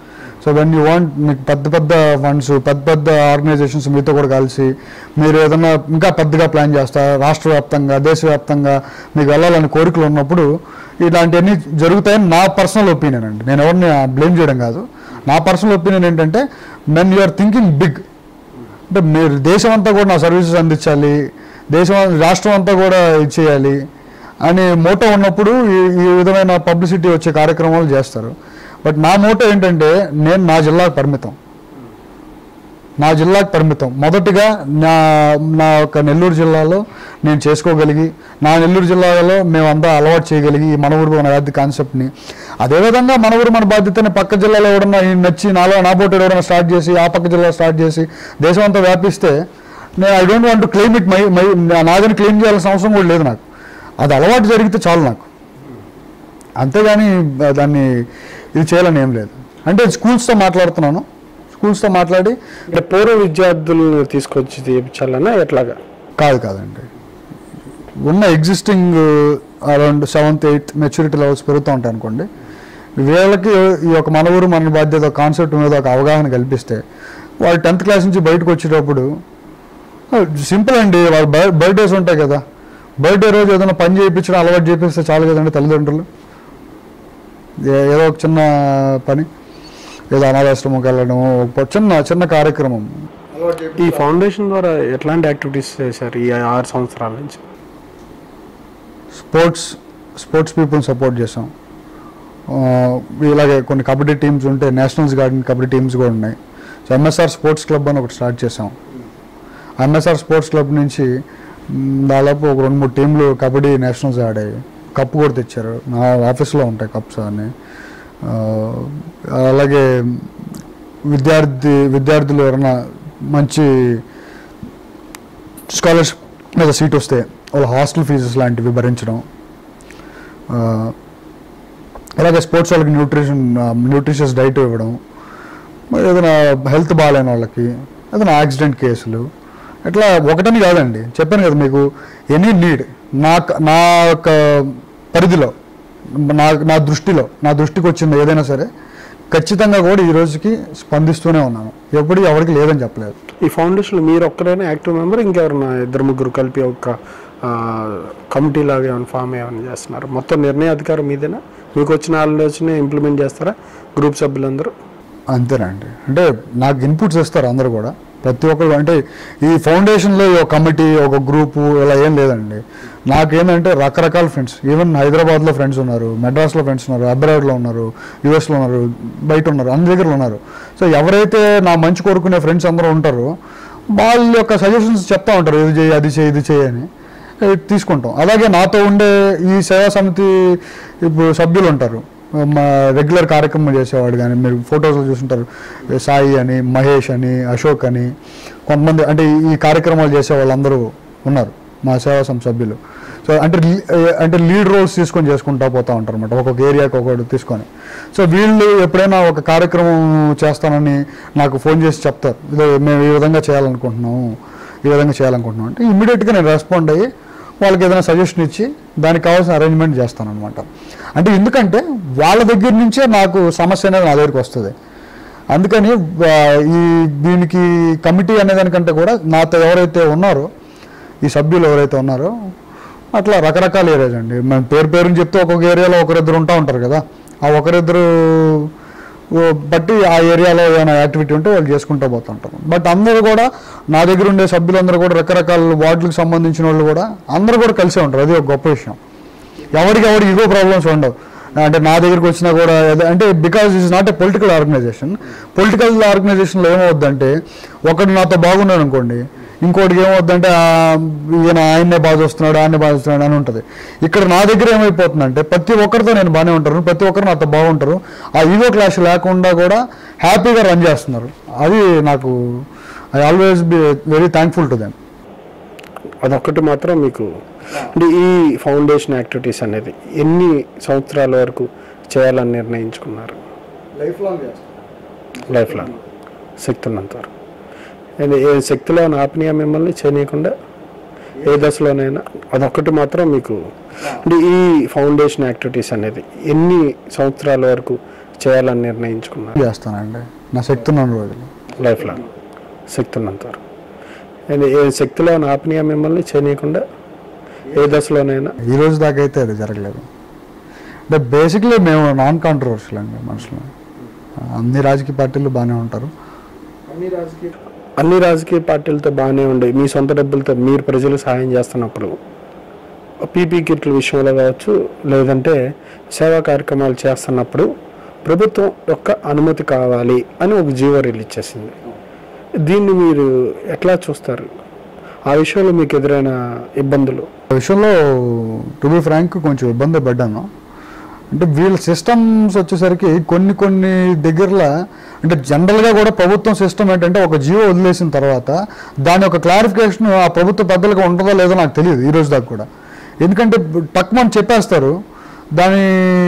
so when you want మీకు పెద్ద పెద్ద ఫండ్స్ పెద్ద పెద్ద ఆర్గనైజేషన్స్ మీతో కూడా కలిసి మీరు ఏదైనా ఇంకా పెద్దగా ప్లాన్ చేస్తారు, రాష్ట్ర వ్యాప్తంగా దేశవ్యాప్తంగా మీకు వెళ్ళాలని కోరికలు ఉన్నప్పుడు ఇలాంటివన్నీ జరుగుతాయని నా పర్సనల్ ఒపీనియన్ అండి. నేను ఎవరిని బ్లేమ్ చేయడం కాదు. నా పర్సనల్ ఒపీనియన్ ఏంటంటే when you are thinking big, అంటే మీరు దేశం అంతా కూడా నా సర్వీసెస్ అందించాలి, దేశం రాష్ట్రం అంతా కూడా ఇచ్చేయాలి అనే మోటో ఉన్నప్పుడు ఈ ఈ విధమైన పబ్లిసిటీ వచ్చే కార్యక్రమాలు చేస్తారు. బట్ నా మోటో ఏంటంటే నేను నా జిల్లాకు పరిమితం, నా జిల్లాకు పరిమితం. మొదటిగా నా నా యొక్క నెల్లూరు జిల్లాలో నేను చేసుకోగలిగి, నా నెల్లూరు జిల్లాలో మేమంతా అలవాటు చేయగలిగి ఈ మన ఊరు మన బాధ్యత కాన్సెప్ట్ని, అదేవిధంగా మన ఊరు మన బాధ్యతని పక్క జిల్లాలో ఎవడన్నా ఈ నచ్చి నాలో నా పోటీ ఎవరైనా స్టార్ట్ చేసి ఆ పక్క జిల్లా స్టార్ట్ చేసి దేశం అంతా వ్యాపిస్తే నేను I don't want to claim it my my నాదని క్లెయిమ్ చేయాల్సిన అవసరం కూడా లేదు నాకు. అది అలవాటు జరిగితే చాలు నాకు, అంతేగాని దాన్ని ఇది చేయాలని ఏం లేదు. అంటే స్కూల్స్తో మాట్లాడుతున్నాను, స్కూల్స్తో మాట్లాడి అంటే పూర్వ విద్యార్థులను తీసుకొచ్చి తీపించాలన్నా ఎట్లాగా? కాదు కాదండి, ఉన్న existing around seventh eighth maturity levels పెరుగుతూ ఉంటాయి అనుకోండి, వీళ్ళకి ఈ యొక్క మన ఊరు మన బాధ్యత కాన్సెప్ట్ మీద ఒక అవగాహన కల్పిస్తే వాళ్ళు టెన్త్ క్లాస్ నుంచి బయటకు వచ్చేటప్పుడు సింపుల్ అండి. వాళ్ళ బర్త్డేస్ ఉంటాయి కదా, బర్త్డే రోజు ఏదైనా పని చేయించడం అలవాటు చేపిస్తే చాలు కదండి తల్లిదండ్రులు. ఏదో ఒక చిన్న పని, ఏదో అనాథాశ్రమంకి వెళ్ళడం, ఒక చిన్న చిన్న కార్యక్రమం. ఈ ఫౌండేషన్ ద్వారా ఎట్లాంటి యాక్టివిటీస్ చేశారు ఈ ఆరు సంవత్సరాల నుంచి? స్పోర్ట్స్ స్పోర్ట్స్ పీపుల్ని సపోర్ట్ చేసాం. ఇలాగే కొన్ని కబడ్డీ టీమ్స్ ఉంటే నేషనల్స్ గార్డెన్ కబడ్డీ టీమ్స్ కూడా ఉన్నాయి. సో ఎంఎస్ఆర్ స్పోర్ట్స్ క్లబ్ అని ఒకటి స్టార్ట్ చేసాం. ఎంఎస్ఆర్ స్పోర్ట్స్ క్లబ్ నుంచి దాదాపు ఒక రెండు మూడు టీంలు కబడ్డీ నేషనల్స్ ఆడాయి, కప్పు కూడా తెచ్చారు. నా ఆఫీస్లో ఉంటాయి కప్స్ అని. అలాగే విద్యార్థి విద్యార్థులు ఎవరైనా మంచి స్కాలర్షిప్ మీద సీట్ వస్తే వాళ్ళ హాస్టల్ ఫీజెస్ లాంటివి భరించడం. అలాగే స్పోర్ట్స్ వాళ్ళకి న్యూట్రిషన్ న్యూట్రిషియస్ డైట్ ఇవ్వడం. ఏదైనా హెల్త్ బాగాలేని వాళ్ళకి, ఏదైనా యాక్సిడెంట్ కేసులు, ఇట్లా ఒకటని కాదండి. చెప్పాను కదా మీకు, ఎనీ నీడ్ నా నా యొక్క పరిధిలో నా నా దృష్టిలో నా దృష్టికి వచ్చింది ఏదైనా సరే ఖచ్చితంగా కూడా ఈ రోజుకి స్పందిస్తూనే ఉన్నాను. ఎప్పుడు ఎవరికి లేదని చెప్పలేదు. ఈ ఫౌండేషన్లో మీరు ఒక్కరైనా యాక్టివ్ మెంబర్, ఇంకెవరన్నా ఇద్దరు ముగ్గురు కలిపి ఒక కమిటీ లాగా ఏమైనా ఫామ్ ఏమైనా చేస్తున్నారు? మొత్తం నిర్ణయ అధికారం మీదేనా? మీకు వచ్చిన ఆలోచన ఇంప్లిమెంట్ చేస్తారా గ్రూప్ సభ్యులందరూ? అంతేనండి. అంటే నాకు ఇన్పుట్స్ ఇస్తారు అందరూ కూడా, ప్రతి ఒక్కరు. అంటే ఈ ఫౌండేషన్లో ఒక కమిటీ ఒక గ్రూపు ఇలా ఏం లేదండి. నాకేంటంటే రకరకాల ఫ్రెండ్స్, ఈవెన్ హైదరాబాద్లో ఫ్రెండ్స్ ఉన్నారు, మెడ్రాస్లో ఫ్రెండ్స్ ఉన్నారు, అబ్రాడ్లో ఉన్నారు, యూఎస్లో ఉన్నారు, బయట ఉన్నారు, అన్ని దగ్గర ఉన్నారు. సో ఎవరైతే నా మంచి కోరుకునే ఫ్రెండ్స్ అందరూ ఉంటారో వాళ్ళ యొక్క సజెషన్స్ చెప్తా ఉంటారు, ఇది చేయి అది చేయి ఇది చేయని తీసుకుంటాం. అలాగే నాతో ఉండే ఈ సేవా సమితి ఇప్పుడు సభ్యులు ఉంటారు, మా రెగ్యులర్ కార్యక్రమం చేసేవాడు. కానీ మీరు ఫొటోస్లో చూస్తుంటారు, సాయి అని, మహేష్ అని, అశోక్ అని, కొంతమంది అంటే ఈ కార్యక్రమాలు చేసే వాళ్ళందరూ ఉన్నారు మా సేవా సంస్థ సభ్యులు. సో అంటే అంటే లీడ్ రోల్స్ తీసుకొని చేసుకుంటా పోతూ ఉంటారు అనమాట, ఒక్కొక్క ఏరియాకి ఒకటి తీసుకొని. సో వీళ్ళు ఎప్పుడైనా ఒక కార్యక్రమం చేస్తానని నాకు ఫోన్ చేసి చెప్తారు, ఇదో మేము ఈ విధంగా చేయాలనుకుంటున్నాము ఈ విధంగా చేయాలనుకుంటున్నాం అంటే ఇమ్మీడియట్గా నేను రెస్పాండ్ అయ్యి వాళ్ళకి ఏదైనా సజెషన్ ఇచ్చి దానికి కావాల్సిన అరేంజ్మెంట్ చేస్తాను అనమాట. అంటే ఎందుకంటే వాళ్ళ దగ్గర నుంచే నాకు సమస్య అనేది నా దగ్గరికి వస్తుంది. అందుకని ఈ దీనికి కమిటీ అనేదానికంటే కూడా నాతో ఎవరైతే ఉన్నారో ఈ సభ్యులు ఎవరైతే ఉన్నారో అట్లా రకరకాల ఏరియాస్ అండి. మేము పేరు పేరుని చెప్తే ఒక్కొక్క ఏరియాలో ఒకరిద్దరు ఉంటా ఉంటారు కదా, ఆ ఒకరిద్దరు బట్టి ఆ ఏరియాలో ఏమైనా యాక్టివిటీ ఉంటే వాళ్ళు చేసుకుంటూ పోతుంటారు. బట్ అందరూ కూడా నా దగ్గర ఉండే సభ్యులందరూ కూడా రకరకాల వార్డులకు సంబంధించిన వాళ్ళు కూడా అందరూ కూడా కలిసే ఉంటారు. అది ఒక గొప్ప విషయం. ఎవరికి ఎవరికి ఈగో ప్రాబ్లమ్స్ ఉండవు. అంటే నా దగ్గరికి వచ్చినా కూడా అంటే because it's not a political organization. Political ఆర్గనైజేషన్లో ఏమవుద్దంటే ఒకటి నాతో బాగున్నాడు అనుకోండి, ఇంకోటికి ఏమవుద్దంటే ఈయన ఆయన్నే బాగా చూస్తున్నాడు ఆయన్నే బాగా చూస్తున్నాడు అని ఉంటుంది. ఇక్కడ నా దగ్గర ఏమైపోతుందంటే ప్రతి ఒక్కరితో నేను బాగానే ఉంటాను, ప్రతి ఒక్కరు నాతో బాగుంటారు. ఆ ఈగో క్లాష్ లేకుండా కూడా హ్యాపీగా రన్ చేస్తున్నారు. అది నాకు I always be very thankful to them. అదొక్కటి మాత్రం మీకు అంటే ఈ ఫౌండేషన్ యాక్టివిటీస్ అనేది ఎన్ని సంవత్సరాల వరకు చేయాలని నిర్ణయించుకున్నారు? లైఫ్ లాంగ్ లైఫ్ లాంగ్ శక్తి ఉన్నంత వరకు. ఏ శక్తిలో ఆపనీయ మిమ్మల్ని చేయనీయకుండా ఏ దశలోనైనా అదొక్కటి మాత్రం మీకు అంటే ఈ ఫౌండేషన్ యాక్టివిటీస్ అనేది ఎన్ని సంవత్సరాల వరకు చేయాలని నిర్ణయించుకున్నారు? చేస్తానండి నా శక్తి ఉన్న రోజులు, లైఫ్ లాంగ్ శక్తి ఉన్నంత వరకు. అండ్ ఏ శక్తిలో ఆపనీయ మిమ్మల్ని చేయనీయకుండా ఏ దశలోనైనా? ఈ రోజు దాకా అయితే అది జరగలేదు. అంటే బేసిక్లీ మేము నాన్ కాంట్రవర్షియల్ అండి మనుషులు. అన్ని రాజకీయ పార్టీలు బాగానే ఉంటారు. అన్ని రాజకీయ అన్ని రాజకీయ పార్టీలతో బాగానే ఉండే మీ సొంత డబ్బులతో మీరు ప్రజలు సహాయం చేస్తున్నప్పుడు పీపీ కిట్ల విషయంలో కావచ్చు, లేదంటే సేవా కార్యక్రమాలు చేస్తున్నప్పుడు ప్రభుత్వం యొక్క అనుమతి కావాలి అని ఒక జీవో రిలీజ్ చేసింది. దీన్ని మీరు ఎట్లా చూస్తారు? ఆ విషయంలో మీకు ఎదురైన ఇబ్బందులు? ఆ విషయంలో టు బి ఫ్రాంక్ కొంచెం ఇబ్బంది పడ్డాను. అంటే వీళ్ళ సిస్టమ్స్ వచ్చేసరికి కొన్ని కొన్ని దగ్గరలో అంటే జనరల్గా కూడా ప్రభుత్వం సిస్టమ్ ఏంటంటే ఒక జియో వదిలేసిన తర్వాత దాని ఒక క్లారిఫికేషన్ ఆ ప్రభుత్వ పెద్దలుగా ఉంటుందో లేదో నాకు తెలియదు ఈ రోజు దాకా కూడా. ఎందుకంటే టక్మని చెప్పేస్తారు, దాని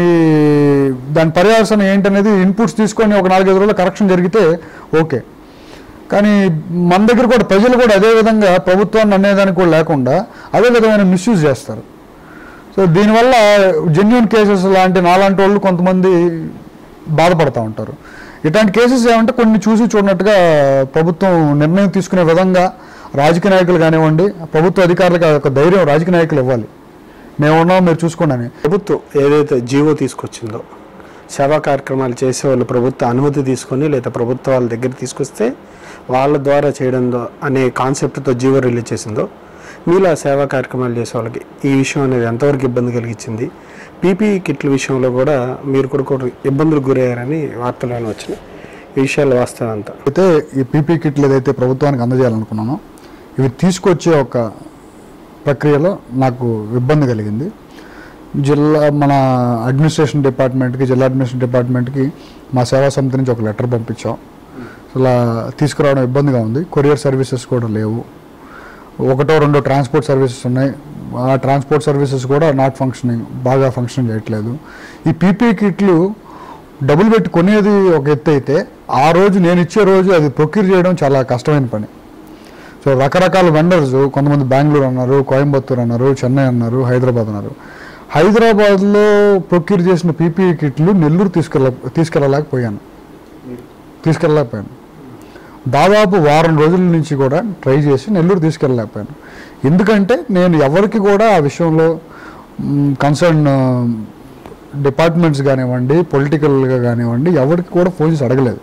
దాని పర్యావసనం ఏంటనేది ఇన్పుట్స్ తీసుకొని ఒక నాలుగైదు రోజుల కరెక్షన్ జరిగితే ఓకే. కానీ మన దగ్గర కూడా ప్రజలు కూడా అదే విధంగా ప్రభుత్వాన్ని అనేదానికి కూడా లేకుండా అదే విధమైన మిస్యూజ్ చేస్తారు. సో దీనివల్ల జెన్యూన్ కేసెస్ లాంటి నాలాంటి వాళ్ళు కొంతమంది బాధపడుతూ ఉంటారు. ఇట్లాంటి కేసెస్ ఏమంటే కొన్ని చూసి చూడనట్టుగా ప్రభుత్వం నిర్ణయం తీసుకునే విధంగా రాజకీయ నాయకులు కానివ్వండి, ప్రభుత్వ అధికారులకు ఒక ధైర్యం రాజకీయ నాయకులు ఇవ్వాలి. మేము ఉన్నాం, మీరు చూసుకోండి అని. ప్రభుత్వం ఏదైతే జీవో తీసుకొచ్చిందో సేవా కార్యక్రమాలు చేసే వాళ్ళు ప్రభుత్వ అనుమతి తీసుకొని లేదా ప్రభుత్వ వాళ్ళ దగ్గర తీసుకొస్తే వాళ్ళ ద్వారా చేయడం అనే కాన్సెప్ట్తో జీవో రిలీజ్ చేసిందో మీలా సేవా కార్యక్రమాలు చేసే వాళ్ళకి ఈ విషయం అనేది ఎంతవరకు ఇబ్బంది కలిగించింది? పీపీ కిట్ల విషయంలో కూడా మీరు కూడా కూడా ఇబ్బందులు గురయ్యారని వార్తలను వచ్చినాయి. ఈ విషయాలు వాస్తవం అంతా. అయితే ఈ పీపీ కిట్లు ఏదైతే ప్రభుత్వానికి అందజేయాలనుకున్నానో ఇవి తీసుకొచ్చే ఒక ప్రక్రియలో నాకు ఇబ్బంది కలిగింది. జిల్లా మన అడ్మినిస్ట్రేషన్ డిపార్ట్మెంట్కి జిల్లా అడ్మినిస్ట్రేషన్ డిపార్ట్మెంట్కి మా సేవా సమితి నుంచి ఒక లెటర్ పంపించాం. అలా తీసుకురావడం ఇబ్బందిగా ఉంది. కొరియర్ సర్వీసెస్ కూడా లేవు. ఒకటో రెండో ట్రాన్స్పోర్ట్ సర్వీసెస్ ఉన్నాయి. ఆ ట్రాన్స్పోర్ట్ సర్వీసెస్ కూడా నాట్ ఫంక్షనింగ్, బాగా ఫంక్షన్ చేయట్లేదు. ఈ పీపీ కిట్లు డబ్బులు పెట్టి కొనేది ఒక ఎత్తు అయితే ఆ రోజు నేను ఇచ్చే రోజు అది ప్రొక్యూర్ చేయడం చాలా కష్టమైన పని. సో రకరకాల వెండర్స్, కొంతమంది బెంగళూరు అన్నారు, కోయంబత్తూరు అన్నారు, చెన్నై అన్నారు, హైదరాబాద్ అన్నారు. హైదరాబాద్లో ప్రొక్యూర్ చేసిన పీపీ కిట్లు నెల్లూరు తీసుకెళ్ళ తీసుకెళ్ళలేకపోయాను తీసుకెళ్ళలేకపోయాను దాదాపు వారం రోజుల నుంచి కూడా ట్రై చేసి నెల్లూరు తీసుకెళ్ళలేకపోయాను. ఎందుకంటే నేను ఎవరికి కూడా ఆ విషయంలో కన్సర్న్ డిపార్ట్మెంట్స్ కానివ్వండి, పొలిటికల్గా కానివ్వండి, ఎవరికి కూడా ఫోన్ చేసి అడగలేదు.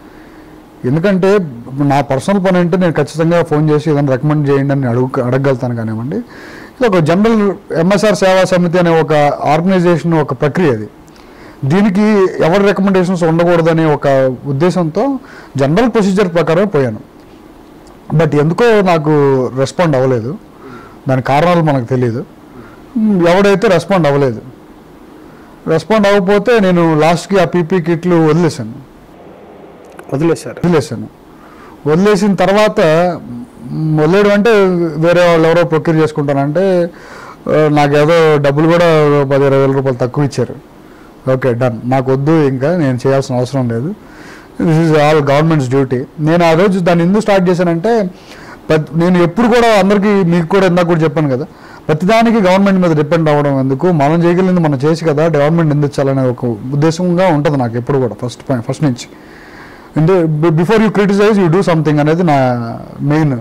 ఎందుకంటే నా పర్సనల్ పని అంటే నేను ఖచ్చితంగా ఫోన్ చేసి ఏదైనా రికమెండ్ చేయండి అని అడుగు అడగగలుగుతాను కానివ్వండి. ఇది ఒక జనరల్ ఎంఎస్ఆర్ సేవా సమితి అనే ఒక ఆర్గనైజేషన్, ఒక ప్రక్రియ అది. దీనికి ఎవరి రికమెండేషన్స్ ఉండకూడదనే ఒక ఉద్దేశంతో జనరల్ ప్రొసీజర్ ప్రకారం పోయాను. బట్ ఎందుకో నాకు రెస్పాండ్ అవ్వలేదు. దాని కారణాలు మనకు తెలియదు. ఎవడైతే రెస్పాండ్ అవ్వలేదు, రెస్పాండ్ అవ్వకపోతే నేను లాస్ట్కి ఆ పీపీ కిట్లు వదిలేశాను వదిలేశారు వదిలేశాను వదిలేసిన తర్వాత వదిలేయడం అంటే వేరే వాళ్ళు ఎవరో ప్రొక్యూర్ చేసుకుంటానంటే నాకేదో డబ్బులు కూడా పది ఇరవై వేల రూపాయలు తక్కువ ఇచ్చారు. ఓకే డన్, నాకు వద్దు, ఇంకా నేను చేయాల్సిన అవసరం లేదు, this is all government's duty. నేను ఆ రోజు దాన్ని ఎందుకు స్టార్ట్ చేశానంటే నేను ఎప్పుడు కూడా అందరికీ, మీకు కూడా ఇందాక కూడా చెప్పాను కదా, ప్రతిదానికి గవర్నమెంట్ మీద డిపెండ్ అవ్వడం ఎందుకు, మనం చేయగలిగింది మనం చేసి కదా గవర్నమెంట్ ఎందుకు ఇచ్చాలనే ఒక ఉద్దేశంగా ఉంటుంది నాకు ఎప్పుడు కూడా, ఫస్ట్ ఫస్ట్ నుంచి. అంటే before you criticize you do something అనేది నా మెయిన్.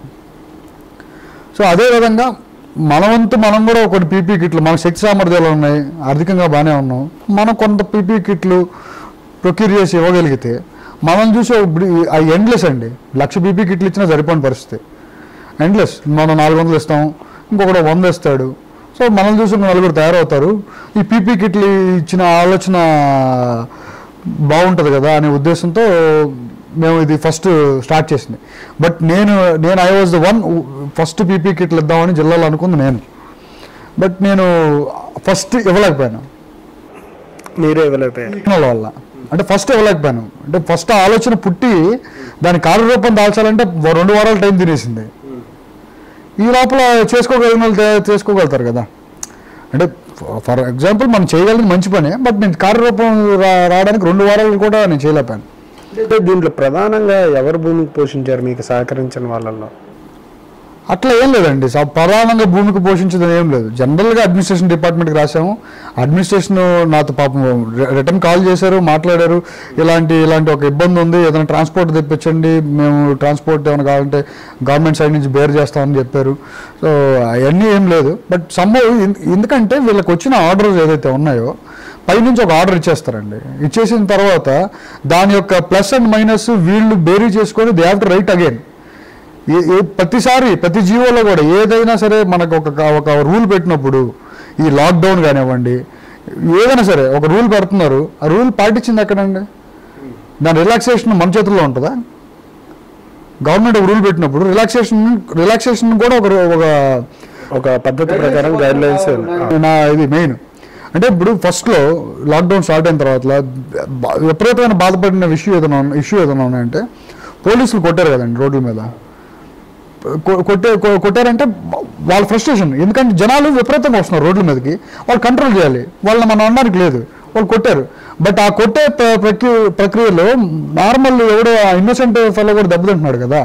సో అదేవిధంగా మనవంతు మనం కూడా కొన్ని పీపీ కిట్లు, మన శక్తి సామర్థ్యాలు ఉన్నాయి, ఆర్థికంగా బాగానే ఉన్నాం, మనం కొంత పీపీ కిట్లు ప్రొక్యూర్ చేసి ఇవ్వగలిగితే మనం చూసి అవి ఎండ్లెస్ అండి. లక్ష పీపీ కిట్లు ఇచ్చినా సరిపోని పరిస్థితి, ఎండ్లెస్. మనం నాలుగు వందలు ఇస్తాం, ఇంకొకటి వంద ఇస్తాడు. సో మనం చూసి నలుగురు తయారవుతారు. ఈ పీపీ కిట్లు ఇచ్చిన ఆలోచన బాగుంటుంది కదా అనే ఉద్దేశంతో మేము ఇది ఫస్ట్ స్టార్ట్ చేసింది. బట్ నేను నేను I was the one first PP కిట్లు ఇద్దామని జిల్లాలో అనుకుంది నేను. బట్ నేను ఫస్ట్ ఇవ్వలేకపోయాను. మీరే ఇవ్వలేకపోయారు వల్ల అంటే ఫస్ట్ ఇవ్వలేకపోయాను. అంటే ఫస్ట్ ఆలోచన పుట్టి దాని కార్యరూపం దాల్చాలంటే రెండు వారాలు టైం తినేసింది. ఈ లోపల చేసుకోగలిగిన వాళ్ళు చేసుకోగలుగుతారు కదా. అంటే ఫర్ ఎగ్జాంపుల్ మనం చేయగలిగిన మంచి పనే, బట్ నేను కార్యరూపం రా రావడానికి రెండు వారాలు కూడా నేను చేయలేకపోయాను. అంటే దీంట్లో ప్రధానంగా ఎవరు భూమికి పోషించారు మీకు సహకరించిన వాళ్ళల్లో? అట్లా ఏం లేదండి, స- ప్రధానంగా భూమికి పోషించడం ఏం లేదు. జనరల్గా అడ్మినిస్ట్రేషన్ డిపార్ట్మెంట్కి రాసాము. అడ్మినిస్ట్రేషన్ నాతో పాపం రిటర్న్ కాల్ చేశారు, మాట్లాడారు. ఇలాంటి ఇలాంటి ఒక ఇబ్బంది ఉంది, ఏదైనా ట్రాన్స్పోర్ట్ తెప్పించండి, మేము ట్రాన్స్పోర్ట్ ఏమైనా కావాలంటే గవర్నమెంట్ సైడ్ నుంచి బేర్ చేస్తామని చెప్పారు. సో అవన్నీ ఏం లేదు. బట్ సంభవం ఎందుకంటే వీళ్ళకి వచ్చిన ఆర్డర్స్ ఏదైతే ఉన్నాయో పైనుంచి ఒక ఆర్డర్ ఇచ్చేస్తారండి. ఇచ్చేసిన తర్వాత దాని యొక్క ప్లస్ అండ్ మైనస్ వీళ్ళు బేరీ చేసుకొని they have to write again. ప్రతిసారి ప్రతి జీవోలో కూడా ఏదైనా సరే మనకు ఒక ఒక రూల్ పెట్టినప్పుడు, ఈ లాక్డౌన్ కానివ్వండి ఏదైనా సరే ఒక రూల్ పెడుతున్నారు, ఆ రూల్ పాటించింది ఎక్కడండి? దాని రిలాక్సేషన్ మన చేతుల్లో ఉంటుందా? గవర్నమెంట్ ఒక రూల్ పెట్టినప్పుడు రిలాక్సేషన్ రిలాక్సేషన్ కూడా ఒక ఒక ఒక పద్ధతి ప్రకారం గైడ్ లైన్స్ నా ఇది మెయిన్. అంటే ఇప్పుడు ఫస్ట్లో లాక్డౌన్ స్టార్ట్ అయిన తర్వాత విపరీతమైన బాధపడిన ఇష్యూ ఏదైనా ఇష్యూ ఏదైనా ఉన్నాయంటే పోలీసులు కొట్టారు కదండి రోడ్ల మీద. కొట్టే కొట్టారంటే వాళ్ళ ఫ్రస్ట్రేషన్, ఎందుకంటే జనాలు విపరీతంగా వస్తున్నారు రోడ్ల మీదకి, వాళ్ళు కంట్రోల్ చేయాలి, వాళ్ళని మనం అనడానికి లేదు, వాళ్ళు కొట్టారు. బట్ ఆ కొట్టే ప్రక్రియ ప్రక్రియలో నార్మల్ ఎవడో ఇన్నోసెంట్ ఫెలో కూడా దెబ్బతింటున్నాడు కదా.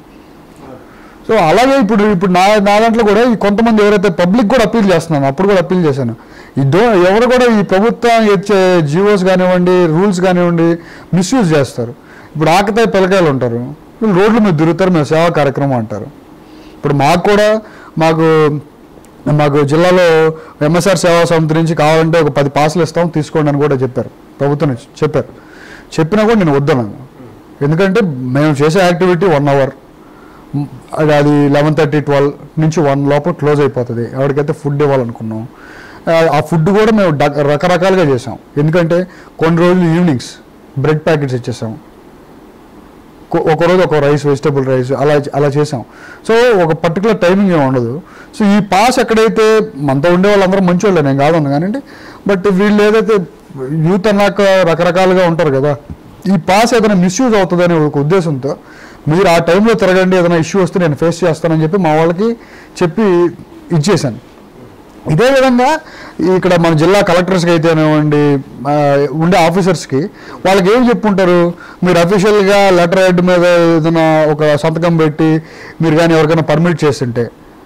సో అలాగే ఇప్పుడు ఇప్పుడు నా నా దాంట్లో కూడా ఈ కొంతమంది ఎవరైతే పబ్లిక్ కూడా అప్పీల్ చేస్తున్నాను, అప్పుడు కూడా అప్పీల్ చేశాను, ఈ దో ఎవరు కూడా ఈ ప్రభుత్వం ఇచ్చే జియోస్ కానివ్వండి రూల్స్ కానివ్వండి మిస్యూజ్ చేస్తారు. ఇప్పుడు ఆకతాయి పిల్లకాయలు ఉంటారు, వీళ్ళు రోడ్ల మీద తిరుగుతారు, మేము సేవా కార్యక్రమం అంటారు. ఇప్పుడు మాకు కూడా మాకు మాకు జిల్లాలో ఎంఎస్ఆర్ సేవా సమితి నుంచి కావాలంటే ఒక పది పాసులు ఇస్తాం తీసుకోండి అని కూడా చెప్పారు, ప్రభుత్వం నుంచి చెప్పారు. చెప్పినా కూడా నేను వద్దన్నాను, ఎందుకంటే మేము చేసే యాక్టివిటీ వన్ అవర్ అది అది లెవెన్ థర్టీ ట్వెల్వ్ నుంచి వన్ లోపల క్లోజ్ అయిపోతుంది. ఎవరికైతే ఫుడ్ ఇవ్వాలనుకున్నాం ఆ ఫుడ్ కూడా మేము రకరకాలుగా చేసాం. ఎందుకంటే కొన్ని రోజులు ఈవినింగ్స్ బ్రెడ్ ప్యాకెట్స్ ఇచ్చేసాం, ఒకరోజు ఒక రైస్ వెజిటబుల్ రైస్ అలా అలా చేసాం. సో ఒక పర్టికులర్ టైమింగ్ ఏమి ఉండదు. సో ఈ పాస్ ఎక్కడైతే మనతో ఉండే వాళ్ళందరూ మంచి వాళ్ళే, నేను కాదన్నా కానివ్వండి, బట్ వీళ్ళు ఏదైతే యూత్ అన్నాక రకరకాలుగా ఉంటారు కదా, ఈ పాస్ ఏదైనా మిస్యూజ్ అవుతుందనే ఒక ఉద్దేశంతో మీరు ఆ టైంలో తిరగండి, ఏదైనా ఇష్యూ వస్తే నేను ఫేస్ చేస్తానని చెప్పి మా వాళ్ళకి చెప్పి ఇచ్చేసాను. ఇదే విధంగా ఇక్కడ మన జిల్లా కలెక్టర్స్కి అయితేనేవ్వండి ఉండే ఆఫీసర్స్కి వాళ్ళకి ఏం చెప్పుంటారు, మీరు అఫీషియల్గా లెటర్ హెడ్ మీద ఏదైనా ఒక సంతకం పెట్టి మీరు కానీ ఎవరికైనా పర్మిట్ చేస్తుంటే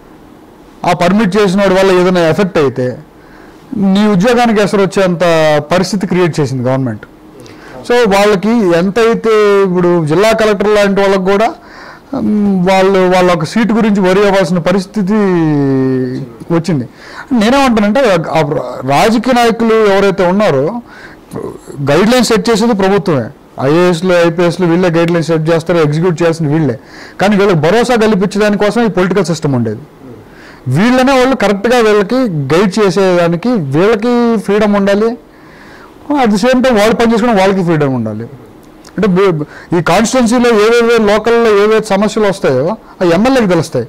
ఆ పర్మిట్ చేసిన వాడి వల్ల ఏదైనా ఎఫెక్ట్ అయితే నీ ఉద్యోగానికి ఎసరు వచ్చేంత పరిస్థితి క్రియేట్ చేసింది గవర్నమెంట్. సో వాళ్ళకి ఎంతైతే ఇప్పుడు జిల్లా కలెక్టర్ లాంటి వాళ్ళకి కూడా వాళ్ళు వాళ్ళ ఒక సీటు గురించి వరి అవ్వాల్సిన పరిస్థితి వచ్చింది. నేనేమంటానంటే రాజకీయ నాయకులు ఎవరైతే ఉన్నారో గైడ్ లైన్స్ సెట్ చేసేది ప్రభుత్వమే, ఐఏఎస్లు ఐపీఎస్లు వీళ్ళే గైడ్ లైన్స్ సెట్ చేస్తారు, ఎగ్జిక్యూట్ చేయాల్సిన వీళ్ళే. కానీ వీళ్ళకి భరోసా కల్పించడానికోసం ఈ పొలిటికల్ సిస్టమ్ ఉండేది. వీళ్ళనే వాళ్ళు కరెక్ట్గా వీళ్ళకి గైడ్ చేసేదానికి వీళ్ళకి ఫ్రీడమ్ ఉండాలి, అట్ ది సేమ్ టైం వాళ్ళు పనిచేసుకుని వాళ్ళకి ఫ్రీడమ్ ఉండాలి. అంటే ఈ కాన్స్టిట్యున్సీలో ఏవేవే లోకల్లో ఏవే సమస్యలు వస్తాయో ఆ ఎమ్మెల్యేకి తెలుస్తాయి,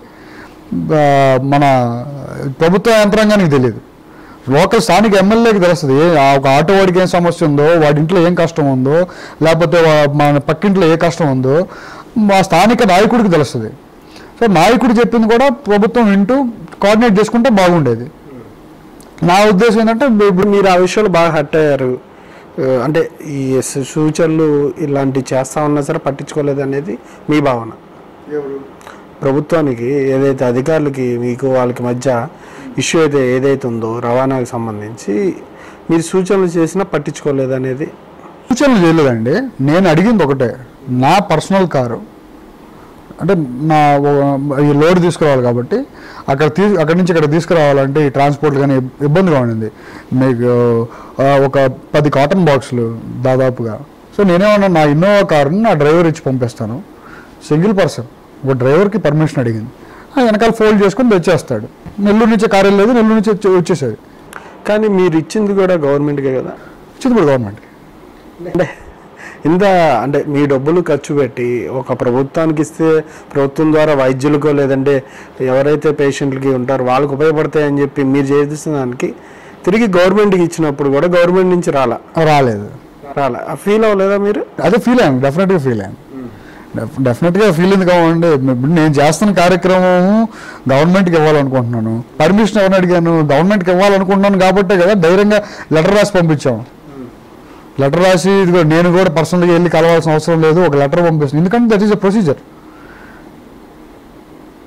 మన ప్రభుత్వ యంత్రాంగానికి తెలియదు. లోకల్ స్థానిక ఎమ్మెల్యేకి తెలుస్తుంది ఏ ఒక ఆటో వాడికి ఏం సమస్య ఉందో, వాడి ఇంట్లో ఏం కష్టం ఉందో, లేకపోతే మన పక్కింట్లో ఏ కష్టం ఉందో మా స్థానిక నాయకుడికి తెలుస్తుంది. సో నాయకుడు చెప్పింది కూడా ప్రభుత్వం వింటూ కోఆర్డినేట్ చేసుకుంటే బాగుండేది. నా ఉద్దేశం ఏంటంటే ఇప్పుడు మీరు ఆ విషయంలో బాగా హర్ట్ అయ్యారు, అంటే ఈ సూచనలు ఇలాంటివి చేస్తా ఉన్నా సరే పట్టించుకోలేదు అనేది మీ భావన. ప్రభుత్వానికి ఏదైతే అధికారులకి మీకు వాళ్ళకి మధ్య ఇష్యూ అయితే ఏదైతే ఉందో రవాణాకు సంబంధించి మీరు సూచనలు చేసినా పట్టించుకోలేదు అనేది. సూచనలు చేయలేదండి, నేను అడిగింది ఒకటే, నా పర్సనల్ కారు అంటే నా ఈ లోడ్ తీసుకురావాలి కాబట్టి అక్కడ తీ అక్కడి నుంచి ఇక్కడ తీసుకురావాలంటే ఈ ట్రాన్స్పోర్ట్ కానీ ఇబ్బందిగా ఉండింది. మీకు ఒక పది కాటన్ బాక్సులు దాదాపుగా. సో నేనేమన్నా నా ఇన్నోవా కారుని నా డ్రైవర్ ఇచ్చి పంపిస్తాను, సింగిల్ పర్సన్, ఒక డ్రైవర్కి పర్మిషన్ అడిగింది, వెనకాల ఫోల్డ్ చేసుకొని తెచ్చేస్తాడు. నెల్లూరు నుంచి కారు వెళ్ళలేదు, నెల్లూరు నుంచి వచ్చేసేది. కానీ మీరు ఇచ్చింది కూడా గవర్నమెంట్కే కదా, ఇచ్చింది కూడా గవర్నమెంట్కి. అంటే ఇంత అంటే మీ డబ్బులు ఖర్చు పెట్టి ఒక ప్రభుత్వానికి ఇస్తే ప్రభుత్వం ద్వారా వైద్యులకో లేదంటే ఎవరైతే పేషెంట్లకి ఉంటారో వాళ్ళకు ఉపయోగపడతాయని చెప్పి మీరు చేస్తున్న దానికి తిరిగి గవర్నమెంట్కి ఇచ్చినప్పుడు కూడా గవర్నమెంట్ నుంచి రాలా రాలేదు రాలా ఫీల్ అవ్వలేదా మీరు? అదే ఫీల్ అయ్యాను, డెఫినెట్గా ఫీల్ అయ్యాను, డెఫినెట్గా ఫీల్ అయింది. కావండి నేను చేస్తున్న కార్యక్రమం గవర్నమెంట్కి ఇవ్వాలనుకుంటున్నాను, పర్మిషన్ ఎవరిని అడిగాను, గవర్నమెంట్కి ఇవ్వాలనుకుంటున్నాను కాబట్టే కదా ధైర్యంగా లెటర్ రాసి పంపించాము. లెటర్ రాసి ఇదిగో నేను కూడా పర్సనల్గా వెళ్ళి కలవాల్సిన అవసరం లేదు, ఒక లెటర్ పంపిస్తాను, ఎందుకంటే దట్ ఈస్ అ ప్రొసీజర్.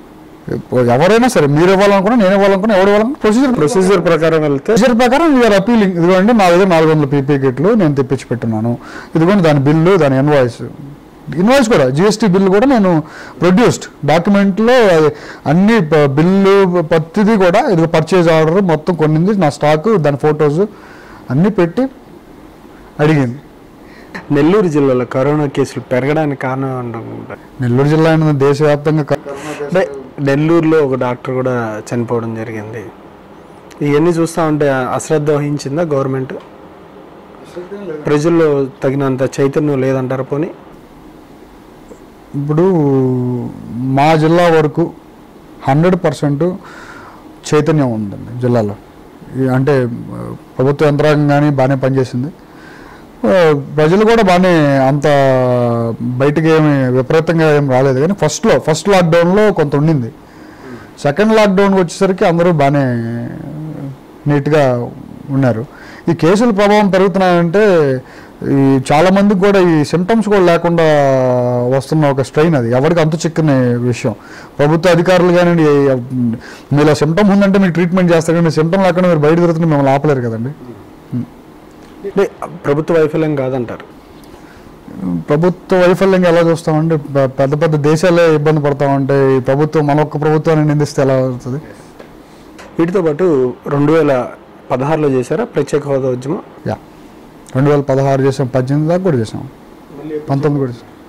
ఎవరైనా సరే మీరు ఇవ్వాలనుకున్నా నేను ఇవ్వాలనుకున్నా ఎవరు ఇవ్వాలనుకున్నా ప్రొసీజర్ ప్రొసీజర్ ప్రకారం వెళ్తే ప్రొసీజర్ ప్రకారం వీఆర్ అపీలింగ్. ఇదిగోండి నా దగ్గర నాలుగు వందల పీపీ కిట్లు నేను తెప్పించి పెట్టున్నాను, ఇదిగోండి దాని బిల్లు, దాని ఇన్వాయిస్ ఇన్వాయిస్ కూడా జిఎస్టీ బిల్లు కూడా నేను ప్రొడ్యూస్డ్ డాక్యుమెంట్లో అన్ని బిల్లు ప్రతిదీ కూడా ఇది పర్చేజ్ ఆర్డర్ మొత్తం కొన్నింది, నా స్టాక్, దాని ఫొటోస్ అన్నీ పెట్టి అడిగింది. నెల్లూరు జిల్లాలో కరోనా కేసులు పెరగడానికి కారణం అనుకుంటా. నెల్లూరు జిల్లా అయిన దేశవ్యాప్తంగా అంటే నెల్లూరులో ఒక డాక్టర్ కూడా చనిపోవడం జరిగింది. ఇవన్నీ చూస్తూ ఉంటే అశ్రద్ధ వహించిందా గవర్నమెంట్? ప్రజల్లో తగినంత చైతన్యం లేదంటారు. పోనీ ఇప్పుడు మా జిల్లా వరకు హండ్రెడ్ పర్సెంట్ చైతన్యం ఉందండి జిల్లాలో. అంటే ప్రభుత్వ యంత్రాంగం కానీ బాగానే పనిచేసింది, ప్రజలు కూడా బాగానే అంత బయటకు ఏమి విపరీతంగా ఏం రాలేదు. కానీ ఫస్ట్లో ఫస్ట్ లాక్డౌన్లో కొంత ఉండింది. సెకండ్ లాక్డౌన్కి వచ్చేసరికి అందరూ బాగానే నీట్గా ఉన్నారు. ఈ కేసుల ప్రభావం పెరుగుతున్నాయంటే ఈ చాలామందికి కూడా ఈ సిమ్టమ్స్ కూడా లేకుండా వస్తున్న ఒక స్ట్రెయిన్, అది ఎవరికి అంతు చిక్కని విషయం. ప్రభుత్వ అధికారులు కానీ మీలో సిమ్టమ్ ఉందంటే మీకు ట్రీట్మెంట్ చేస్తారు, కానీ సిమ్టమ్ లేకుండా మీరు బయట తిరుగుతుంటే మిమ్మల్ని ఆపలేరు కదండి. ప్రభుత్వ వైఫల్యం కాదంటారు. ప్రభుత్వ వైఫల్యం ఎలా చూస్తామంటే పెద్ద పెద్ద దేశాలే ఇబ్బంది పడతామంటే ఈ ప్రభుత్వం మన ఒక్క ప్రభుత్వాన్ని నిందిస్తే ఎలా అవుతుంది? వీటితో పాటు రెండు వేల పదహారులో చేశారా ప్రత్యేక హోదా ఉద్యమం? యా, రెండు వేల పదహారు చేసాం, పద్దెనిమిది దాకా కూడా చేసాం, పంతొమ్మిది కూడా చేసాం.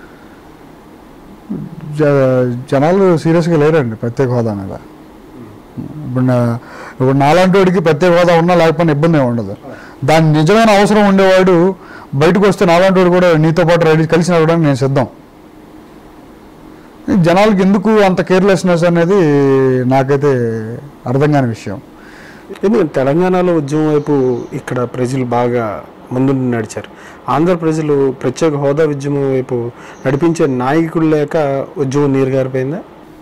జనాలు సీరియస్గా లేరండి ప్రత్యేక హోదా మీద. ఇప్పుడు ఇప్పుడు నాలాంటి వాడికి ప్రత్యేక హోదా ఉన్నా లేకపోయినా ఇబ్బంది ఏమి ఉండదు. దాని నిజమైన అవసరం ఉండేవాడు బయటకు వస్తే నాలాంటి వాడు కూడా నీతో పాటు రెడీ కలిసి నడవడానికి నేను సిద్ధం. జనాలకి ఎందుకు అంత కేర్లెస్నెస్ అనేది నాకైతే అర్థం కాని విషయం. ఎందుకంటే తెలంగాణలో ఉద్యమం వైపు ఇక్కడ ప్రజలు బాగా ముందుండి నడిచారు. ఆంధ్ర ప్రజలు ప్రత్యేక హోదా ఉద్యమం వైపు నడిపించే నాయకుడు లేక ఉద్యమం నీరుగారిపోయిందా?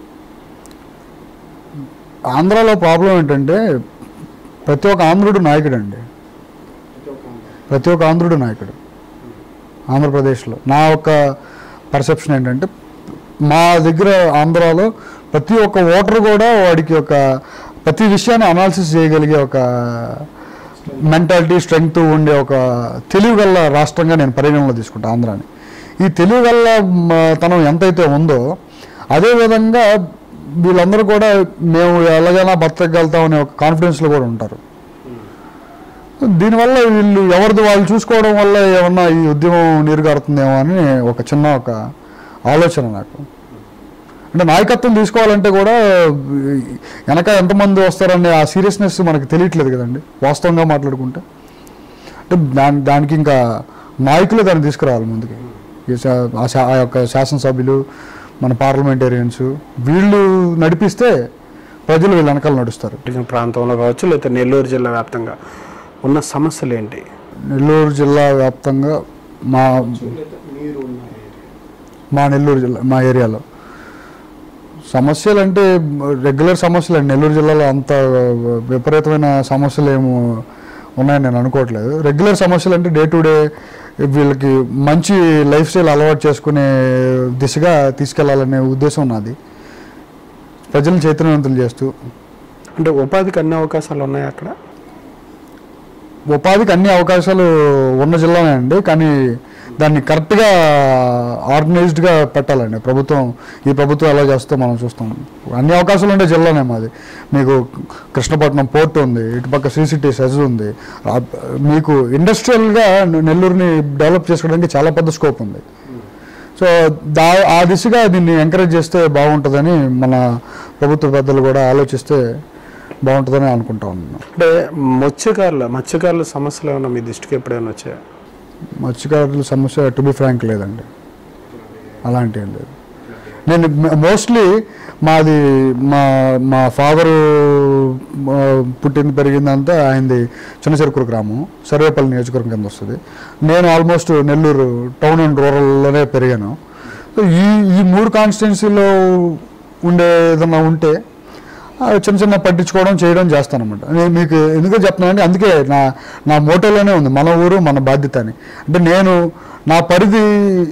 ఆంధ్రాలో ప్రాబ్లం ఏంటంటే ప్రతి ఒక్క ఆంధ్రుడు నాయకుడు అండి, ప్రతి ఒక్క ఆంధ్రుడు నాయకుడు. ఆంధ్రప్రదేశ్లో నా ఒక పర్సెప్షన్ ఏంటంటే మా దగ్గర ఆంధ్రాలో ప్రతి ఒక్క ఓటర్ కూడా వాడికి ఒక ప్రతి విషయాన్ని అనాలిసిస్ చేయగలిగే ఒక మెంటాలిటీ స్ట్రెంగ్త్ ఉండే ఒక తెలివిగల రాష్ట్రంగా నేను పరిగణనలో తీసుకుంటాను ఆంధ్రాని. ఈ తెలివిగల తనం ఎంతైతే ఉందో అదేవిధంగా వీళ్ళందరూ కూడా మేము ఎలాగైనా బతకగలుగుతాం అనే ఒక కాన్ఫిడెన్స్లో కూడా ఉంటారు. దీనివల్ల వీళ్ళు ఎవరిది వాళ్ళు చూసుకోవడం వల్ల ఏమన్నా ఈ ఉద్యమం నీరుగారుతుందేమో అని ఒక చిన్న ఒక ఆలోచన నాకు. అంటే నాయకత్వం తీసుకోవాలంటే కూడా వెనక ఎంతమంది వస్తారనే ఆ సీరియస్నెస్ మనకు తెలియట్లేదు కదండి వాస్తవంగా మాట్లాడుకుంటే. అంటే దాని దానికి ఇంకా నాయకులు దాన్ని తీసుకురావాలి ముందుకి. ఆ యొక్క శాసనసభ్యులు, మన పార్లమెంటేరియన్స్ వీళ్ళు నడిపిస్తే ప్రజలు వీళ్ళ వెనకాల నడుస్తారు. ప్రాంతంలో కావచ్చు లేకపోతే నెల్లూరు జిల్లా వ్యాప్తంగా ఉన్న సమస్యలు ఏంటి? నెల్లూరు జిల్లా వ్యాప్తంగా మా మా నెల్లూరు జిల్లా మా ఏరియాలో సమస్యలు అంటే రెగ్యులర్ సమస్యలు అండి. నెల్లూరు జిల్లాలో అంత విపరీతమైన సమస్యలు ఏమో ఉన్నాయని నేను అనుకోవట్లేదు. రెగ్యులర్ సమస్యలు అంటే డే టు డే వీళ్ళకి మంచి లైఫ్ స్టైల్ అలవాటు చేసుకునే దిశగా తీసుకెళ్లాలనే ఉద్దేశం నాది. ప్రజలను చైతన్యవంతులు చేస్తూ. అంటే ఉపాధికి అన్ని అవకాశాలు ఉన్నాయి అక్కడ? ఉపాధికి అన్ని అవకాశాలు ఉన్న జిల్లానే అండి, కానీ దాన్ని కరెక్ట్గా ఆర్గనైజ్డ్గా పెట్టాలండి ప్రభుత్వం. ఈ ప్రభుత్వం ఎలా చేస్తుందో మనం చూస్తాం. అన్ని అవకాశాలు ఉండే జిల్లానే మాది. మీకు కృష్ణపట్నం పోర్ట్ ఉంది, ఇటుపక్క శ్రీ సిటీ సెజ్ ఉంది. మీకు ఇండస్ట్రియల్గా నెల్లూరుని డెవలప్ చేసుకోవడానికి చాలా పెద్ద స్కోప్ ఉంది. సో దా ఆ దిశగా దీన్ని ఎంకరేజ్ చేస్తే బాగుంటుందని మన ప్రభుత్వ పెద్దలు కూడా ఆలోచిస్తే బాగుంటుందని అనుకుంటా ఉన్నాను. అంటే మత్స్యకారుల మత్స్యకారుల సమస్యలు ఏమన్నా మీ దృష్టికి ఎప్పుడైనా వచ్చాయా? మత్స్యకారుల సమస్య టు బి ఫ్రాంక్ లేదండి, అలాంటి ఏం లేదు. నేను మోస్ట్లీ మాది మా మా ఫాదరు పుట్టింది పెరిగిందంతా ఆయనది చిన్న చెరుకూరు గ్రామం, సర్వేపల్లి నియోజకవర్గం కింద వస్తుంది. నేను ఆల్మోస్ట్ నెల్లూరు టౌన్ అండ్ రూరల్లోనే పెరిగాను. ఈ ఈ మూడు కాన్స్టిట్యున్సీలో ఉండే ఏదన్నా ఉంటే చిన్న చిన్న పట్టించుకోవడం చేయడం చేస్తానమాట. నేను మీకు ఎందుకో చెప్తున్నానంటే అందుకే నా నా మోటోలోనే ఉంది మన ఊరు మన బాధ్యత అని. అంటే నేను నా పరిధి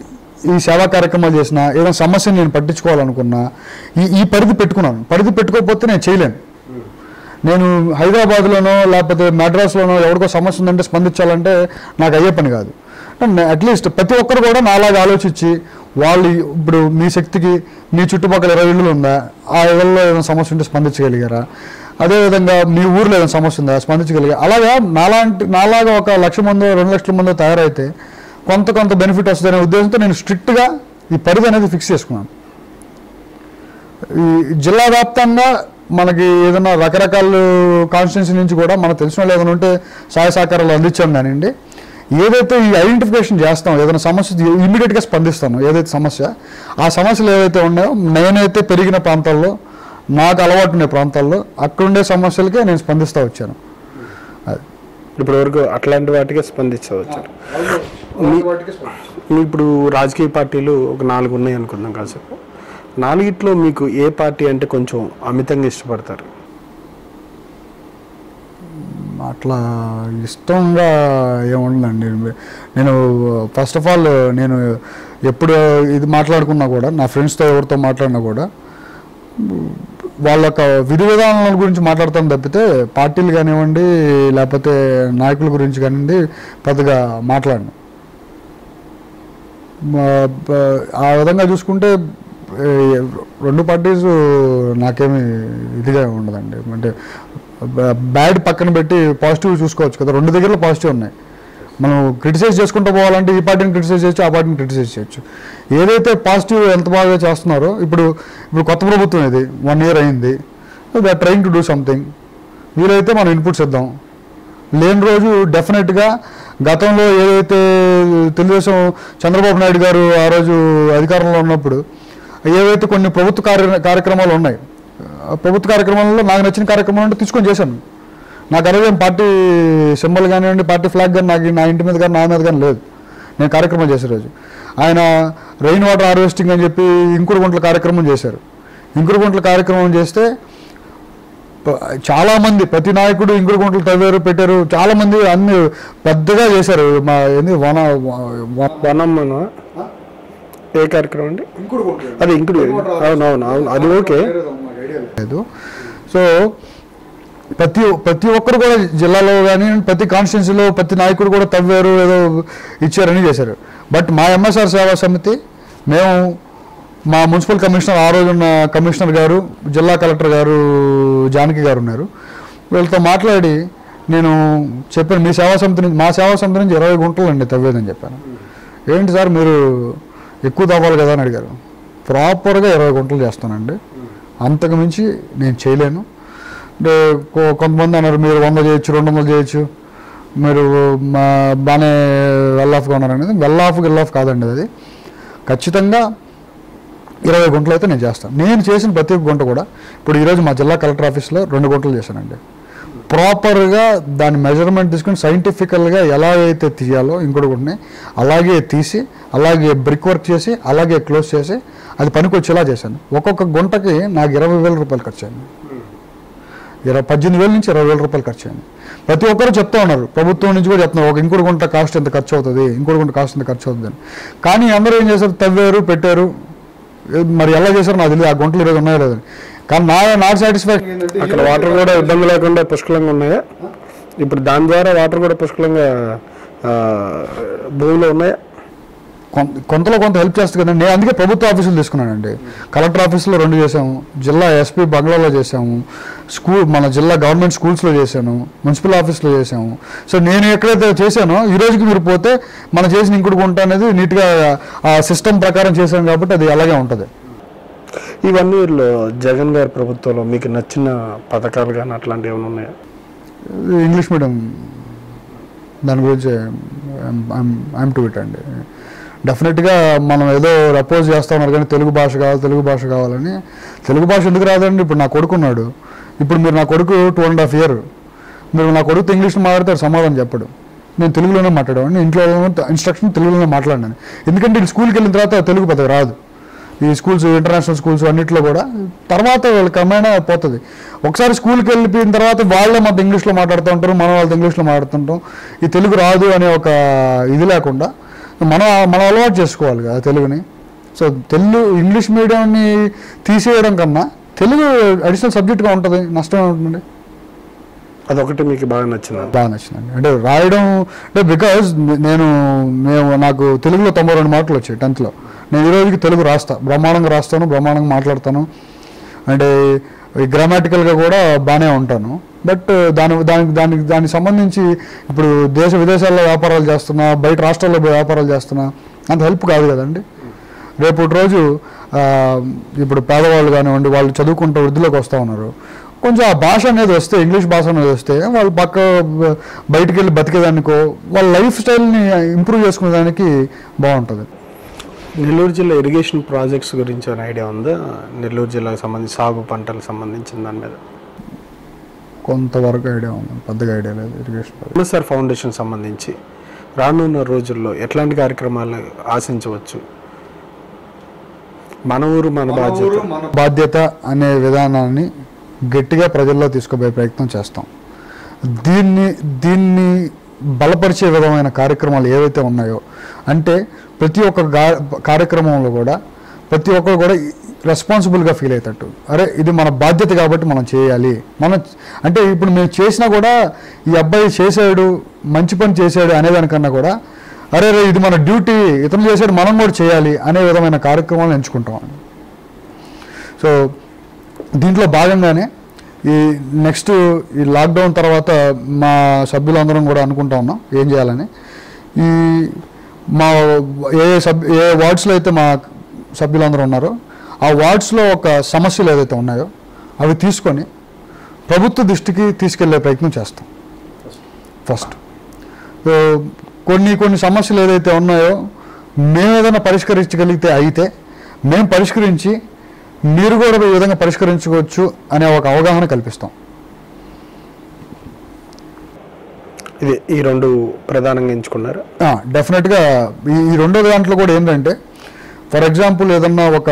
ఈ సేవా కార్యక్రమాలు చేసినా ఏదైనా సమస్యను నేను పట్టించుకోవాలనుకున్నా ఈ ఈ పరిధి పెట్టుకున్నాను. పరిధి పెట్టుకోకపోతే నేను చేయలేను. నేను హైదరాబాద్లోనో లేకపోతే మెడ్రాస్లోనో ఎవరికో సమస్య ఉందంటే స్పందించాలంటే నాకు అయ్యే పని కాదు. అట్లీస్ట్ ప్రతి ఒక్కరు కూడా నాలాగా ఆలోచించి వాళ్ళు ఇప్పుడు మీ శక్తికి మీ చుట్టుపక్కల ఇరవై ఇళ్ళు ఉందా, ఆ ఇళ్ళలో ఏదైనా సమస్య ఉంటే స్పందించగలిగారా, అదేవిధంగా మీ ఊర్లో ఏదైనా సమస్య ఉందా స్పందించగలిగా, అలాగా నాలాంటి నాలాగా ఒక లక్ష మందో రెండు లక్షల మందో తయారైతే కొంత కొంత బెనిఫిట్ వస్తుందనే ఉద్దేశంతో నేను స్ట్రిక్ట్గా ఈ పరిధి అనేది ఫిక్స్ చేసుకున్నాను. ఈ జిల్లా వ్యాప్తంగా మనకి ఏదైనా రకరకాల కాన్స్టిట్యున్సీ నుంచి కూడా మనకు తెలిసిన వాళ్ళు ఏదైనా ఉంటే సహాయ సహకారాలు అందించాం. కానివ్వండి, ఏదైతే ఈ ఐడెంటిఫికేషన్ చేస్తాం, ఏదైనా సమస్య ఇమీడియట్గా స్పందిస్తాను. ఏదైతే సమస్య ఆ సమస్యలు ఏవైతే ఉన్నాయో నేనైతే పెరిగిన ప్రాంతాల్లో నాకు అలవాటు ఉండే ప్రాంతాల్లో అక్కడుండే సమస్యలకే నేను స్పందిస్తూ వచ్చాను. అది ఇప్పటి వరకు అట్లాంటి వాటికే స్పందించవచ్చు. ఇప్పుడు రాజకీయ పార్టీలు ఒక నాలుగు ఉన్నాయి అనుకుందాం కాసేపు. నాలుగిట్లో మీకు ఏ పార్టీ అంటే కొంచెం అమితంగా ఇష్టపడతారు? అట్లా ఇష్టంగా ఏముండదండి. నేను ఫస్ట్ ఆఫ్ ఆల్ నేను ఎప్పుడు ఇది మాట్లాడుకున్నా కూడా నా ఫ్రెండ్స్తో ఎవరితో మాట్లాడినా కూడా వాళ్ళ యొక్క విధి విధానాల గురించి మాట్లాడతాను తప్పితే పార్టీలు కానివ్వండి లేకపోతే నాయకుల గురించి కానివ్వండి పెద్దగా మాట్లాడను. ఆ విధంగా చూసుకుంటే రెండు పార్టీస్ నాకేమి ఇదిగా ఉండదండి. అంటే బ్యాడ్ పక్కన పెట్టి పాజిటివ్ చూసుకోవచ్చు కదా. రెండు దగ్గరలో పాజిటివ్ ఉన్నాయి. మనం క్రిటిసైజ్ చేసుకుంటూ పోవాలంటే ఈ పార్టీని క్రిటిసైజ్ చేయొచ్చు, ఆ పార్టీని క్రిటిసైజ్ చేయొచ్చు. ఏదైతే పాజిటివ్ ఎంత బాగా చేస్తున్నారో ఇప్పుడు ఇప్పుడు కొత్త ప్రభుత్వం ఇది వన్ ఇయర్ అయింది. They are trying to do something. వీలైతే మనం ఇన్పుట్స్ ఇద్దాం. లేని రోజు డెఫినెట్గా గతంలో ఏదైతే తెలుగుదేశం చంద్రబాబు నాయుడు గారు ఆ రోజు అధికారంలో ఉన్నప్పుడు ఏవైతే కొన్ని ప్రభుత్వ కార్య కార్యక్రమాలు ఉన్నాయి, ప్రభుత్వ కార్యక్రమాలలో నాకు నచ్చిన కార్యక్రమాలు అంటే తీసుకొని చేశాను. నాకు అలాగే పార్టీ సింబల్ కానివ్వండి పార్టీ ఫ్లాగ్ కానీ నాకు నా ఇంటి మీద కానీ నా మీద కానీ లేదు. నేను కార్యక్రమం చేసే రోజు ఆయన రెయిన్ వాటర్ హార్వెస్టింగ్ అని చెప్పి ఇంకుడు గుంటల కార్యక్రమం చేశారు. ఇంకుడు గుంటల కార్యక్రమం చేస్తే చాలామంది ప్రతి నాయకుడు ఇంకుడు గుంటలు తవ్వారు, పెట్టారు. చాలామంది అన్ని పెద్దగా చేశారు. మా ఏంది వన వనమ్మను ఏ కార్యక్రమం అండి? అది ఇంకుడు. అవునవును అవును అది ఓకే లేదు. సో ప్రతి ప్రతి ఒక్కరు కూడా జిల్లాలో కానీ ప్రతి కాన్స్టిట్యున్సీలో ప్రతి నాయకుడు కూడా తవ్వారు, ఏదో ఇచ్చారని చేశారు. బట్ మా ఎంఎస్ఆర్ సేవా సమితి మేము మా మున్సిపల్ కమిషనర్ ఆ రోజున్న కమిషనర్ గారు జిల్లా కలెక్టర్ గారు జానకి గారు ఉన్నారు. వీళ్ళతో మాట్లాడి నేను చెప్పాను మీ సేవా సమితి నుంచి మా సేవా సమితి నుంచి ఇరవై గుంటలు అండి తవ్వేదని చెప్పాను. ఏంటి సార్ మీరు ఎక్కువ తవ్వాలి కదా అని అడిగారు. ప్రాపర్గా ఇరవై గుంటలు చేస్తానండి, అంతకు మించి నేను చేయలేను. అంటే కొంతమంది అన్నారు మీరు వంద చేయొచ్చు రెండు వందలు చేయొచ్చు మీరు మా బాగానే వెల్ ఆఫ్గా ఉన్నారు అనేది. వెల్ ఆఫ్ గిల్ ఆఫ్ కాదండి, అది ఖచ్చితంగా ఇరవై గుంటలు అయితే నేను చేస్తాను. నేను చేసిన ప్రతి ఒక్క గుంట కూడా ఇప్పుడు ఈరోజు మా జిల్లా కలెక్టర్ ఆఫీస్లో రెండు గుంటలు చేశానండి. ప్రాపర్గా దాని మెజర్మెంట్ తీసుకుని సైంటిఫికల్గా ఎలా అయితే తీయాలో ఇంకోటి గుంటని అలాగే తీసి అలాగే బ్రిక్ వర్క్ చేసి అలాగే క్లోజ్ చేసి అది పనికి వచ్చేలా చేశాను. ఒక్కొక్క గుంటకి నాకు ఇరవై వేల రూపాయలు ఖర్చు అయింది. ఇరవై పద్దెనిమిది వేల నుంచి ఇరవై వేల రూపాయలు ఖర్చు అయింది. ప్రతి ఒక్కరు చెప్తా ఉన్నారు, ప్రభుత్వం నుంచి కూడా చెప్తున్నారు ఒక ఇంకోటి గుంట కాస్ట్ ఎంత ఖర్చు అవుతుంది, ఇంకోటి గుంట కాస్ట్ ఎంత ఖర్చు అవుతుంది అని. కానీ అందరూ ఏం చేశారు, తవ్వారు పెట్టారు. మరి ఎలా చేశారు నాకు తెలియదు, ఆ గుంటలు ఈరోజు ఉన్నాయో లేదని. కానీ నా నా సాటిస్ఫాక్షన్ అక్కడ వాటర్ కూడా ఇబ్బంది లేకుండా పుష్కలంగా ఉన్నాయా? ఇప్పుడు దాని ద్వారా వాటర్ కూడా పుష్కలంగా భూమిలో ఉన్నాయా? కొంత కొంతలో కొంత హెల్ప్ చేస్తుంది కదండి. నేను అందుకే ప్రభుత్వ ఆఫీసులు తీసుకున్నానండి. కలెక్టర్ ఆఫీస్లో రెండు చేసాము, జిల్లా ఎస్పీ బంగ్లాలో చేసాము, స్కూల్ మన జిల్లా గవర్నమెంట్ స్కూల్స్లో చేశాను, మున్సిపల్ ఆఫీస్లో చేసాము. సో నేను ఎక్కడైతే చేశానో ఈ రోజుకి మీరు పోతే మనం చేసిన ఇంకుడు గుంట అనేది నీట్గా ఆ సిస్టమ్ ప్రకారం చేశాను కాబట్టి అది అలాగే ఉంటుంది. ఇవన్నీ జగన్ గారి ప్రభుత్వంలో మీకు నచ్చిన పథకాలు కానీ అట్లాంటివి ఏమైనా ఉన్నాయా? ఇంగ్లీష్ మీడియం దాని గురించి ఐఎమ్ టు ఇట్ అండి. డెఫినెట్గా మనం ఏదో అపోజ్ చేస్తూ ఉన్నారు కానీ తెలుగు భాష కావాలి తెలుగు భాష కావాలని. తెలుగు భాష ఎందుకు రాదండి? ఇప్పుడు నా కొడుకున్నాడు, ఇప్పుడు మీరు నా కొడుకు టూ అండ్ హాఫ్ ఇయర్ మీరు నా కొడుకు ఇంగ్లీష్లో మాట్లాడితే సమాధానం చెప్పడు. నేను తెలుగులోనే మాట్లాడేవాడిని, ఇంట్లో ఇన్స్ట్రక్షన్ తెలుగులోనే మాట్లాడినాను. ఎందుకంటే ఈ స్కూల్కి వెళ్ళిన తర్వాత తెలుగు పెద్దగా రాదు. ఈ స్కూల్స్ ఇంటర్నేషనల్ స్కూల్స్ అన్నింటిలో కూడా తర్వాత వాళ్ళకి క్రమేణా పోతుంది. ఒకసారి స్కూల్కి వెళ్ళిపోయిన తర్వాత వాళ్ళే మాతో ఇంగ్లీష్లో మాట్లాడుతూ ఉంటారు, మనం వాళ్ళతో ఇంగ్లీష్లో మాట్లాడుతుంటాం. ఈ తెలుగు రాదు అనే ఒక ఇది లేకుండా మనం మనం అలవాటు చేసుకోవాలి కదా తెలుగుని. సో తెలుగు ఇంగ్లీష్ మీడియంని తీసేయడం కన్నా తెలుగు అడిషనల్ సబ్జెక్ట్గా ఉంటుంది, నష్టం ఉంటుంది. అదొకటి మీకు బాగా నచ్చింది? బాగా నచ్చిందండి. అంటే రాయడం అంటే బికాజ్ నేను మేము నాకు తెలుగులో తొంభై రెండు మార్కులు వచ్చాయి టెన్త్లో. నేను ఈ రోజుకి తెలుగు రాస్తా, బ్రహ్మాండంగా రాస్తాను, బ్రహ్మాండంగా మాట్లాడతాను, అంటే గ్రామాటికల్గా కూడా బాగానే ఉంటాను. బట్ దాని దానికి దానికి దానికి సంబంధించి ఇప్పుడు దేశ విదేశాల్లో వ్యాపారాలు చేస్తున్నా, బయట రాష్ట్రాల్లో వ్యాపారాలు చేస్తున్నా అంత హెల్ప్ కాదు కదండి. రేపటి రోజు ఇప్పుడు పేదవాళ్ళు కానివ్వండి, వాళ్ళు చదువుకుంటూ వృద్ధిలోకి వస్తూ ఉన్నారు. కొంచెం ఆ భాష అనేది వస్తే, ఇంగ్లీష్ భాష అనేది వస్తే వాళ్ళు పక్క బయటికి వెళ్ళి బతికేదానికో వాళ్ళ లైఫ్ స్టైల్ని ఇంప్రూవ్ చేసుకునేదానికి బాగుంటుంది. నెల్లూరు జిల్లా ఇరిగేషన్ ప్రాజెక్ట్స్ గురించి ఒక ఐడియా ఉందా? నెల్లూరు జిల్లాకు సంబంధించి సాగు పంటలకు సంబంధించిన దాని మీద కొంతవరకు ఐడియా ఉంది, పెద్దగా ఐడియా లేదు. ఇరిగేషన్ ఎంఎస్ఆర్ ఫౌండేషన్ సంబంధించి రానున్న రోజుల్లో ఎట్లాంటి కార్యక్రమాలు ఆశించవచ్చు? మన ఊరు మన బాధ్యత మన బాధ్యత అనే విధానాన్ని గట్టిగా ప్రజల్లో తీసుకుపోయే ప్రయత్నం చేస్తాం. దీన్ని దీన్ని బలపరిచే విధమైన కార్యక్రమాలు ఏవైతే ఉన్నాయో, అంటే ప్రతి ఒక్క కార్యక్రమంలో కూడా ప్రతి ఒక్కరు కూడా రెస్పాన్సిబుల్గా ఫీల్ అవుతాడు. అరే ఇది మన బాధ్యత కాబట్టి మనం చేయాలి. మనం అంటే ఇప్పుడు మేము చేసినా కూడా ఈ అబ్బాయి చేశాడు, మంచి పని చేశాడు అనేదానికన్నా కూడా అరే రే ఇది మన డ్యూటీ, ఇతను చేశాడు మనం కూడా చేయాలి అనే విధమైన కార్యక్రమాలను ఎంచుకుంటాం. సో దీంట్లో భాగంగానే ఈ నెక్స్ట్ ఈ లాక్డౌన్ తర్వాత మా సభ్యులందరం కూడా అనుకుంటా ఉన్నాం ఏం చేయాలని. ఈ మా ఏ సబ్ ఏ వార్డ్స్లో అయితే మా సభ్యులందరూ ఉన్నారో ఆ వార్డ్స్లో ఒక సమస్యలు ఏదైతే ఉన్నాయో అవి తీసుకొని ప్రభుత్వ దృష్టికి తీసుకెళ్లే ప్రయత్నం చేస్తాం ఫస్ట్. కొన్ని కొన్ని సమస్యలు ఏదైతే ఉన్నాయో మేము ఏదైనా పరిష్కరించగలిగితే అయితే మేము పరిష్కరించి మీరు కూడా ఈ విధంగా పరిష్కరించుకోవచ్చు అనే ఒక అవగాహన కల్పిస్తాం. ఇది ఈ రెండు ప్రధానంగా ఎంచుకున్నారు. డెఫినెట్గా ఈ రెండో దాంట్లో కూడా ఏంటంటే ఫర్ ఎగ్జాంపుల్ ఏదన్నా ఒక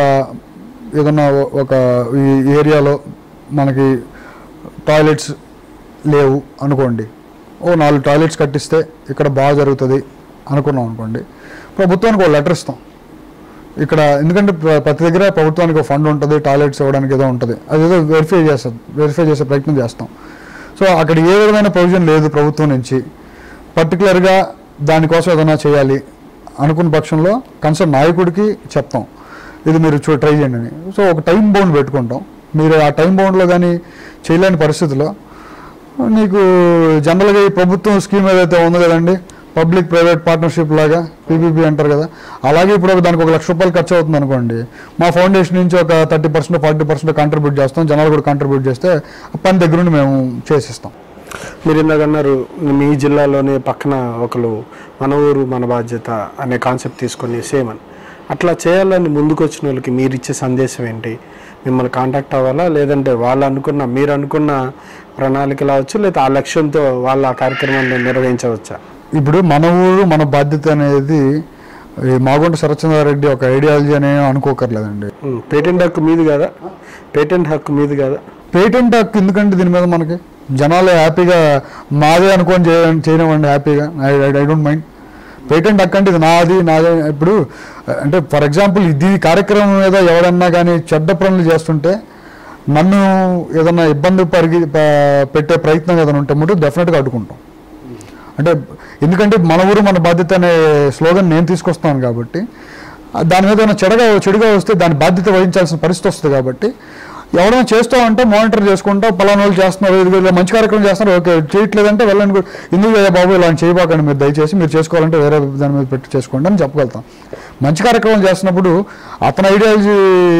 ఏదన్నా ఒక ఈ ఏరియాలో మనకి టాయిలెట్స్ లేవు అనుకోండి, ఓ నాలుగు టాయిలెట్స్ కట్టిస్తే ఇక్కడ బాగా జరుగుతుంది అనుకున్నాం అనుకోండి, ప్రభుత్వానికి ఒక లెటర్ ఇస్తాం ఇక్కడ. ఎందుకంటే ప్రతి దగ్గర ప్రభుత్వానికి ఒక ఫండ్ ఉంటుంది, టాయిలెట్స్ ఇవ్వడానికి ఏదో ఉంటుంది, అదేదో వెరిఫై చేస్తాం వెరిఫై చేసే ప్రయత్నం చేస్తాం. సో అక్కడ ఏ విధమైన ప్రొవిజన్ లేదు ప్రభుత్వం నుంచి, పర్టికులర్గా దానికోసం ఏదైనా చేయాలి అనుకున్న పక్షంలో కన్సర్న్ నాయకుడికి చెప్తాం ఇది మీరు చూ ట్రై చేయండి అని. సో ఒక టైం బౌండ్ పెట్టుకుంటాం. మీరు ఆ టైం బౌండ్లో కానీ చేయలేని పరిస్థితిలో నీకు జనరల్గా ఈ ప్రభుత్వం స్కీమ్ ఏదైతే ఉందో కదండి, పబ్లిక్ ప్రైవేట్ పార్ట్నర్షిప్ లాగా పీపీపీ అంటారు కదా, అలాగే ఇప్పుడు దానికి ఒక లక్ష రూపాయలు ఖర్చు అవుతుంది అనుకోండి, మా ఫౌండేషన్ నుంచి ఒక thirty percent forty percent contribute చేస్తాం, జనాలు కూడా కాంట్రిబ్యూట్ చేస్తే పని దగ్గర నుండి మేము చేసిస్తాం. మీరు ఇందాక అన్నారు మీ జిల్లాలోనే పక్కన ఒకరు మన ఊరు మన బాధ్యత అనే కాన్సెప్ట్ తీసుకొని సేమ్ అని అట్లా చేయాలని ముందుకు వచ్చిన వాళ్ళకి మీరు ఇచ్చే సందేశం ఏంటి? మిమ్మల్ని కాంటాక్ట్ అవ్వాలా, లేదంటే వాళ్ళు అనుకున్న మీరు అనుకున్న ప్రణాళికలు అవచ్చు, లేదా ఆ లక్ష్యంతో వాళ్ళ ఆ కార్యక్రమాన్ని నిర్వహించవచ్చా? ఇప్పుడు మన ఊరు మన బాధ్యత అనేది మాగుంట శరత్చంద్రారెడ్డి ఒక ఐడియాలజీ అనే అనుకోకర్లేదండి. పేటెంట్ హక్కు మీది కదా, పేటెంట్ హక్కు మీది కదా. పేటెంట్ హక్కు ఎందుకంటే దీని మీద మనకి జనాలు హ్యాపీగా మాదే అనుకొని చేయనివ్వండి హ్యాపీగా, ఐ డోంట్ మైండ్. పేటెంట్ హక్కు అంటే ఇది నాది నాదే. ఇప్పుడు అంటే ఫర్ ఎగ్జాంపుల్ ఇది కార్యక్రమం మీద ఎవరన్నా కానీ చెడ్డ పనులు చేస్తుంటే నన్ను ఏదన్నా ఇబ్బంది పరిగి పెట్టే ప్రయత్నం ఏదైనా ఉంటే ముందు డెఫినెట్గా అడ్డుకుంటాం. అంటే ఎందుకంటే మన ఊరు మన బాధ్యత అనే స్లోగన్ నేను తీసుకొస్తున్నాను కాబట్టి దాని మీద ఏమైనా చెడగా చెడుగా వస్తే దాని బాధ్యత వహించాల్సిన పరిస్థితి వస్తుంది. కాబట్టి ఎవరైనా చేస్తామంటే మానిటర్ చేసుకుంటా పలానా వాళ్ళు చేస్తున్నారు, ఇది మంచి కార్యక్రమం చేస్తున్నారు, ఓకే, చేయట్లేదంటే వెళ్ళండి, ఎందుకు బాబు ఇలా చేయబాకండి, మీరు దయచేసి మీరు చేసుకోవాలంటే వేరే దాని మీద పెట్టి చేసుకోండి అని చెప్పగలుగుతాం. మంచి కార్యక్రమం చేస్తున్నప్పుడు అతని ఐడియాలజీ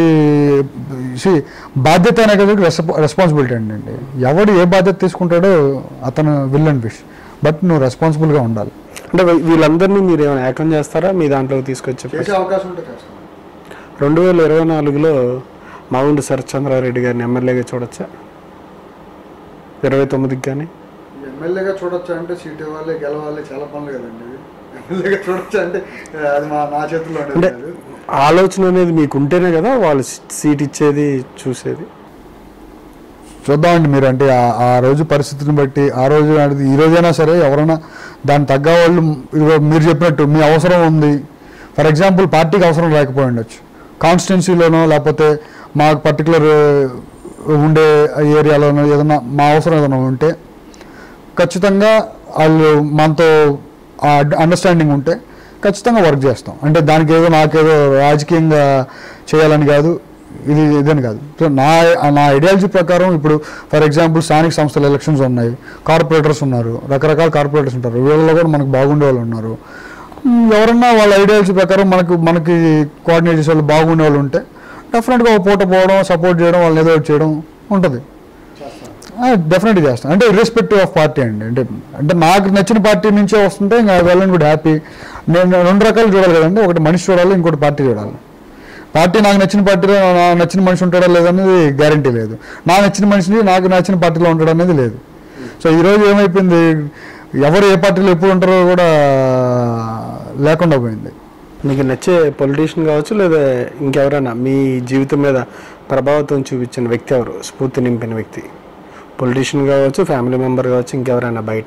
బాధ్యత అనేది రెస్పాన్సిబిలిటీ అండి. ఎవడు ఏ బాధ్యత తీసుకుంటాడో అతను విల్ అండ్ విష్, బట్ నువ్వు రెస్పాన్సిబుల్గా ఉండాలి. అంటే వీళ్ళందరినీ మీరు ఏమైనా ఏకం చేస్తారా మీ దాంట్లోకి తీసుకొచ్చే అవకాశం ఉంటే చేస్తాం. రెండు వేల ఇరవై నాలుగులో మాగుంట శరత్చంద్రారెడ్డి గారిని ఎమ్మెల్యేగా చూడొచ్చా? ఇరవై తొమ్మిదికి కానీ ఎమ్మెల్యేగా చూడొచ్చా అంటే సీట్ ఇవ్వాలి, గెలవాలి, చాలా పనులు కదండి. ఎమ్మెల్యేగా చూడొచ్చా అంటే అది మా నా చేతుల్లో అంటే ఆలోచన అనేది మీకు ఉంటేనే కదా వాళ్ళు సీట్ ఇచ్చేది చూసేది. చూద్దామండి మీరు అంటే ఆ రోజు పరిస్థితిని బట్టి ఆ రోజు ఈ రోజైనా సరే ఎవరైనా దాని తగ్గ వాళ్ళు ఇదిగో మీరు చెప్పినట్టు మీ అవసరం ఉంది, ఫర్ ఎగ్జాంపుల్ పార్టీకి అవసరం లేకపోయి ఉండొచ్చు, కాన్స్టిట్యున్సీలోనో లేకపోతే మాకు పర్టికులర్ ఉండే ఏరియాలోనో ఏదైనా మా అవసరం ఏదైనా ఉంటే ఖచ్చితంగా వాళ్ళు మనతో అండర్స్టాండింగ్ ఉంటే ఖచ్చితంగా వర్క్ చేస్తాం. అంటే దానికి ఏదో నాకేదో రాజకీయంగా చేయాలని కాదు, ఇది ఇదని కాదు. సో నా నా ఐడియాలజీ ప్రకారం ఇప్పుడు ఫర్ ఎగ్జాంపుల్ స్థానిక సంస్థల ఎలక్షన్స్ ఉన్నాయి, కార్పొరేటర్స్ ఉన్నారు, రకరకాల కార్పొరేటర్స్ ఉంటారు, వీళ్ళలో కూడా మనకు బాగుండే వాళ్ళు ఉన్నారు. ఎవరన్నా వాళ్ళ ఐడియాలజీ ప్రకారం మనకు మనకి కోఆర్డినేట్ చేసే వాళ్ళు బాగుండే వాళ్ళు ఉంటే డెఫినెట్గా ఒక పూట పోవడం, సపోర్ట్ చేయడం, వాళ్ళని ఏదో ఒకటి చేయడం ఉంటుంది. డెఫినెట్గా చేస్తాను. అంటే ఇర్రెస్పెక్టివ్ ఆఫ్ పార్టీ అండి. అంటే అంటే నాకు నచ్చిన పార్టీ నుంచే వస్తుంటే ఇంకా వెల్ అండ్ గుడ్, హ్యాపీ. నేను రెండు రకాలు చూడాలి కదండి, ఒకటి మనిషి చూడాలి, ఇంకోటి పార్టీ చూడాలి. పార్టీ నాకు నచ్చిన పార్టీలో నాకు నచ్చిన మనిషి ఉంటాడా లేదనేది గ్యారంటీ లేదు, నా నచ్చిన మనిషిని నాకు నచ్చిన పార్టీలో ఉంటాడు అనేది లేదు. సో ఈరోజు ఏమైపోయింది, ఎవరు ఏ పార్టీలో ఎప్పుడు ఉంటారో కూడా లేకుండా పోయింది. మీకు నచ్చే పొలిటీషియన్ కావచ్చు లేదా ఇంకెవరైనా మీ జీవితం మీద ప్రభావితం చూపించిన వ్యక్తి ఎవరు, స్ఫూర్తి నింపిన వ్యక్తి? పొలిటీషియన్ కావచ్చు, ఫ్యామిలీ మెంబర్ కావచ్చు, ఇంకెవరైనా బయట?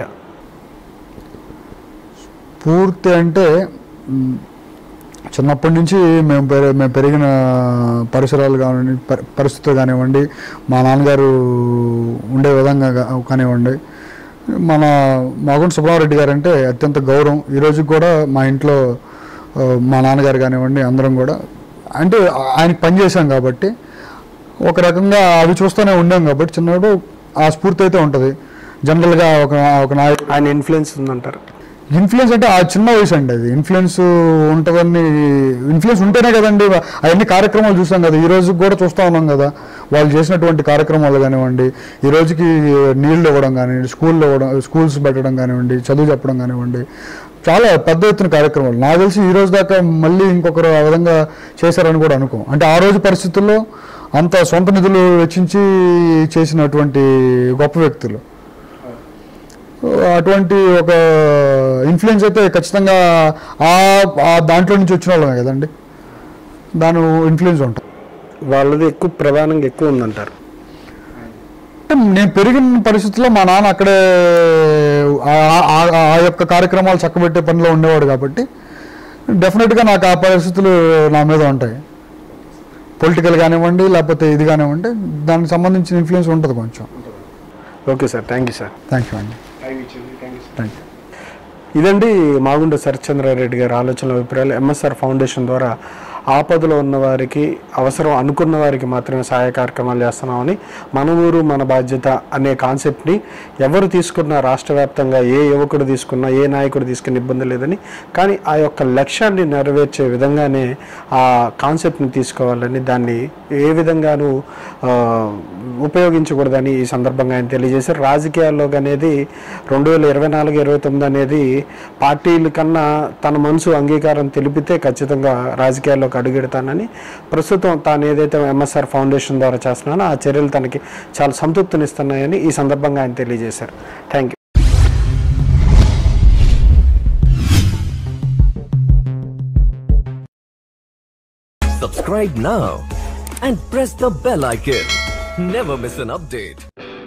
పూర్తి అంటే చిన్నప్పటి నుంచి మేము పెరి మేము పెరిగిన పరిసరాలు కానివ్వండి, పరిస్థితులు కానివ్వండి, మా నాన్నగారు ఉండే విధంగా కానివ్వండి, మన మాగుంట సుబ్రహ్మరెడ్డి గారు అంటే అత్యంత గౌరవం. ఈరోజు కూడా మా ఇంట్లో మా నాన్నగారు కానివ్వండి అందరం కూడా అంటే ఆయనకి పనిచేసాం కాబట్టి ఒక రకంగా అవి చూస్తూనే ఉన్నాం కాబట్టి చిన్నప్పుడు ఆ స్ఫూర్తి అయితే ఉంటుంది. జనరల్గా ఒక ఒక నాయకుడు ఆయన ఇన్ఫ్లుయెన్స్ ఉందంటారు. ఇన్ఫ్లుయెన్స్ అంటే ఆ చిన్న వయసు అండి, అది ఇన్ఫ్లుయెన్స్ ఉంటుందని, ఇన్ఫ్లుయెన్స్ ఉంటేనే కదండి అవన్నీ కార్యక్రమాలు చూసాం కదా, ఈ రోజు కూడా చూస్తూ ఉన్నాం కదా వాళ్ళు చేసినటువంటి కార్యక్రమాలు కానివ్వండి, ఈ రోజుకి నీళ్ళు ఇవ్వడం కానివ్వండి, స్కూల్లో ఇవ్వడం, స్కూల్స్ పెట్టడం కానివ్వండి, చదువు చెప్పడం కానివ్వండి, చాలా పెద్ద ఎత్తున కార్యక్రమాలు. నాకు తెలిసి ఈ రోజు దాకా మళ్ళీ ఇంకొకరు ఆ విధంగా చేశారని కూడా అనుకో. అంటే ఆ రోజు పరిస్థితుల్లో అంత సొంత నిధులు వెచ్చించి చేసినటువంటి గొప్ప వ్యక్తులు. అటువంటి ఒక ఇన్ఫ్లుయెన్స్ అయితే ఖచ్చితంగా ఆ దాంట్లో నుంచి వచ్చిన వాళ్ళమే కదండి, దాని ఇన్ఫ్లుయెన్స్ ఉంటుంది. వాళ్ళది ఎక్కువ ప్రధానంగా ఎక్కువ ఉందంటారు. అంటే నేను పెరిగిన పరిస్థితుల్లో మా నాన్న అక్కడే ఆ యొక్క కార్యక్రమాలు చక్కబెట్టే పనిలో ఉండేవాడు కాబట్టి డెఫినెట్గా నాకు ఆ పరిస్థితులు నా మీద ఉంటాయి. పొలిటికల్ కానివ్వండి లేకపోతే ఇది కానివ్వండి, దానికి సంబంధించిన ఇన్ఫ్లుయెన్స్ ఉంటుంది కొంచెం. Okay sir, thank you sir. Thank you అండి. Thank you. ఇదండి మాగుంట సత్యచంద్రారెడ్డి గారి ఆలోచనల అభిప్రాయాలు. ఎంఎస్ఆర్ ఫౌండేషన్ ద్వారా ఆపదలో ఉన్న వారికి, అవసరం అనుకున్న వారికి మాత్రమే సహాయ కార్యక్రమాలు చేస్తున్నామని, మన ఊరు మన బాధ్యత అనే కాన్సెప్ట్ని ఎవరు తీసుకున్నా, రాష్ట్ర వ్యాప్తంగా ఏ యువకుడు తీసుకున్నా, ఏ నాయకుడు తీసుకున్న ఇబ్బంది లేదని, కానీ ఆ యొక్క లక్ష్యాన్ని నెరవేర్చే విధంగానే ఆ కాన్సెప్ట్ని తీసుకోవాలని, దాన్ని ఏ విధంగానూ ఉపయోగించకూడదని ఈ సందర్భంగా ఆయన తెలియజేశారు. రాజకీయాల్లో అనేది రెండు వేల ఇరవై నాలుగు ఇరవై తొమ్మిది అనేది పార్టీల కన్నా తన మనసు అంగీకారం తెలిపితే ఖచ్చితంగా రాజకీయాల్లోకి అడుగెడతానని, ప్రస్తుతం తాను ఏదైతే ఎంఎస్ఆర్ ఫౌండేషన్ ద్వారా చేస్తున్నానో ఆ చర్యలు తనకి చాలా సంతృప్తినిస్తున్నాయని ఈ సందర్భంగా ఆయన తెలియజేశారు. Thank you. Subscribe now and press the bell icon. Never miss an update.